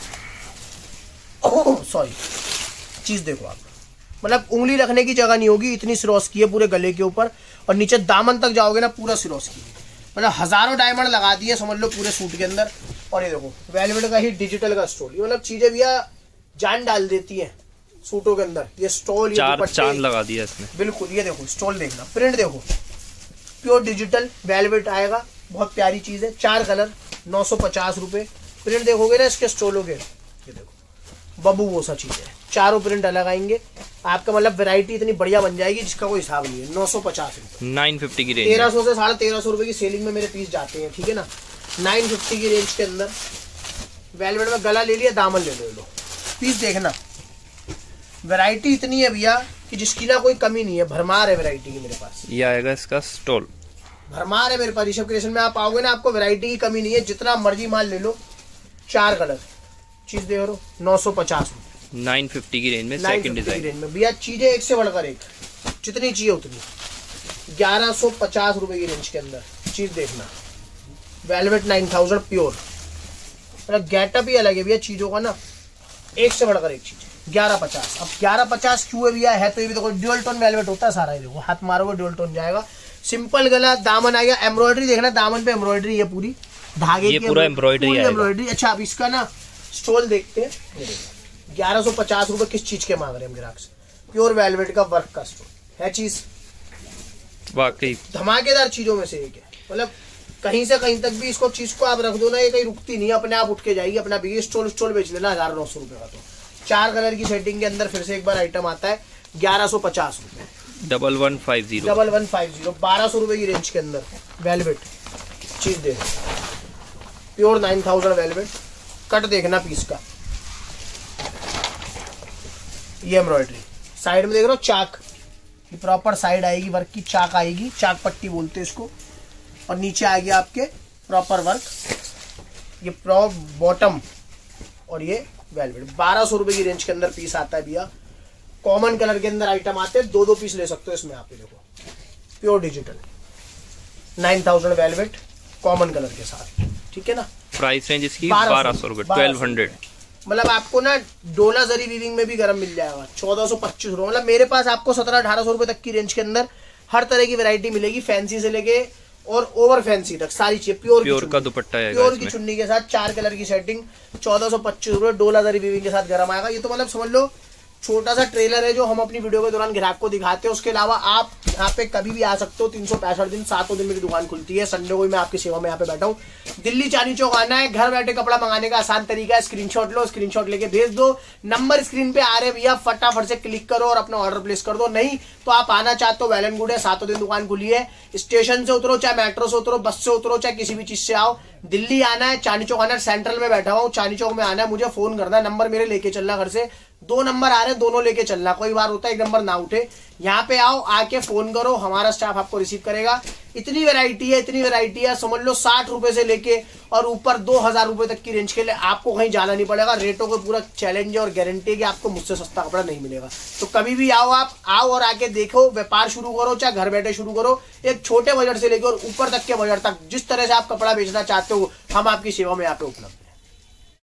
सॉरी, चीज देखो आप, मतलब उंगली रखने की जगह नहीं होगी, इतनी सिरोस की है पूरे गले के ऊपर। और नीचे दामन तक जाओगे ना, पूरा सिरोस की, मतलब हजारों डायमंड लगा दिए समझ लो पूरे सूट के अंदर। और ये देखो वेलवेट का ही डिजिटल का स्टोल, ये मतलब चीजें भैया जान डाल देती है सूटों के अंदर। ये स्टोल, ये चांद लगा दिया इसमें, बिल्कुल। ये देखो स्टोल देखना, प्रिंट देखो, प्योर डिजिटल वेलवेट आएगा, बहुत प्यारी चीज है। 4 कलर 950 रुपए। प्रिंट देखोगे ना इसके स्टोलों के, ये देखो बबू वो सा चीज है, चारों प्रिंट अलग आएंगे आपका। मतलब वैरायटी इतनी बढ़िया बन जाएगी जिसका कोई हिसाब नहीं है। 950 रुपए, 950 की रेंज, 1300 से 1350 रुपए की सेलिंग में मेरे पीस जाते हैं, ठीक है ना। 950 की रेंज के अंदर वेलवेट में गला ले लिया, दामन ले लो। पीस देखना, वैरायटी इतनी है भैया कि जिसकी ना कोई कमी नहीं है, भरमार है वैरायटी की मेरे पास। ये आएगा इसका स्टॉल, भरमार है मेरे पास ऋषभ क्रिएशन में। आप आओगे ना, आपको वैरायटी की कमी नहीं है, जितना मर्जी माल ले लो। 4 कलर चीज दे रहे हो 950 रुपए, 950 की रेंज में, सेकंड डिजाइन रेंज में भैया। चीजें एक से बढ़कर एक, जितनी चाहिए उतनी। 1150 रुपए की रेंज के अंदर चीज देखना, वेलवेट 9000 प्योर। मतलब गेटअप ही अलग है भैया चीजों का ना, एक से बढ़कर एक चीज। 1150। अब 1150 क्यों है भैया? है तो ये भी देखो ड्यूअल टोन वेलवेट होता है सारा, ये देखो हाथ मारोगे ड्यूअल टोन जाएगा। सिंपल गला, दामन आ गया, एम्ब्रॉयडरी देखना, दामन पे एम्ब्रॉयडरी है पूरी, धागे की पूरा एम्ब्रॉयडरी। अच्छा अब इसका ना स्टोल देखते हैं। 1150 रुपए किस चीज के मांग रहे हैं हम ग्राहक से? प्योर वेलवेट का वर्क का स्टोल है चीज, वाकई धमाकेदार चीजों में से एक है। मतलब कहीं से कहीं तक भी इसको चीज को आप रख दो ना, ये कहीं रुकती नहीं, अपने आप उठ के जाएगी। अपना बिगी स्टोल बेच लेना 1900 रुपए का। तो 4 कलर की सेटिंग के अंदर फिर से एक बार आइटम आता है 1150 रुपए। 1150 1200 रुपए की रेंज के अंदर वेलवेट चीज दे, प्योर 9000 वेलवेट। कट देखना पीस का, ये एम्ब्रॉयडरी साइड में देख रहे हो, चाक, ये प्रॉपर साइड आएगी, वर्क की चाक आएगी, चाक पट्टी बोलते हैं इसको। और नीचे आ गया आपके प्रॉपर वर्क, ये प्रॉप बॉटम, और ये वेलवेट। 1200 रुपए की रेंज के अंदर पीस आता है भैया। कॉमन कलर के अंदर आइटम आते हैं, 2 पीस ले सकते हो इसमें। आप ये देखो pure digital 9000 velvet common colour के साथ, ठीक है ना। प्राइस रेंज इसकी 1200 रुपए, 1200। मतलब आपको ना डोला जरी वीविंग में भी गरम मिल जाएगा 1425 रुपए। मतलब मेरे पास आपको 1700-1800 रुपए तक की रेंज के अंदर हर तरह की वैरायटी मिलेगी, फैंसी से लेके और ओवर फैंसी तक सारी चीज। प्योर का दुपट्टा है, प्योर की चुन्नी के साथ 4 कलर की सेटिंग, 1425 रुपए, डोला जरी वीविंग के साथ गरम आएगा। ये तो मतलब समझ लो छोटा सा ट्रेलर है जो हम अपनी वीडियो के दौरान ग्राहक को दिखाते हैं। उसके अलावा आप यहाँ पे कभी भी आ सकते हो, 365 दिन 7 दिन मेरी दुकान खुलती है। संडे को भी मैं आपकी सेवा में यहाँ पे बैठा हूँ। दिल्ली चांदनी चौक आना है, घर बैठे कपड़ा मंगाने का आसान तरीका है, स्क्रीनशॉट लो, स्क्रीनशॉट लेके भेज दो। नंबर स्क्रीन पे आ रहे भैया, फटाफट से क्लिक करो और अपना ऑर्डर प्लेस कर दो। नहीं तो आप आना चाहते हो, वेल एंड गुड है, 7 दिन दुकान खुली है। स्टेशन से उतरो, चाहे मेट्रो से उतरो, बस से उतरो, चाहे किसी भी चीज से आओ, दिल्ली आना है, चांदनी चौक आना है। सेंट्रल में बैठा हूँ, चांदनी चौक में आना है, मुझे फोन करना, नंबर मेरे लेके चलना। घर से 2 नंबर आ रहे हैं, दोनों लेके चलना। कोई बार होता है 1 नंबर ना उठे, यहाँ पे आओ, आके फोन करो, हमारा स्टाफ आपको रिसीव करेगा। इतनी वैरायटी है, समझ लो 60 रुपए से लेके और ऊपर 2000 रुपए तक की रेंज के लिए आपको कहीं जाना नहीं पड़ेगा। रेटों को पूरा चैलेंज है और गारंटी है कि आपको मुझसे सस्ता कपड़ा नहीं मिलेगा। तो कभी भी आओ, आप आओ और आके देखो, व्यापार शुरू करो, चाहे घर बैठे शुरू करो। एक छोटे बजट से लेकर और ऊपर तक के बजट तक, जिस तरह से आप कपड़ा बेचना चाहते हो, हम आपकी सेवा में यहाँ पे उपलब्ध।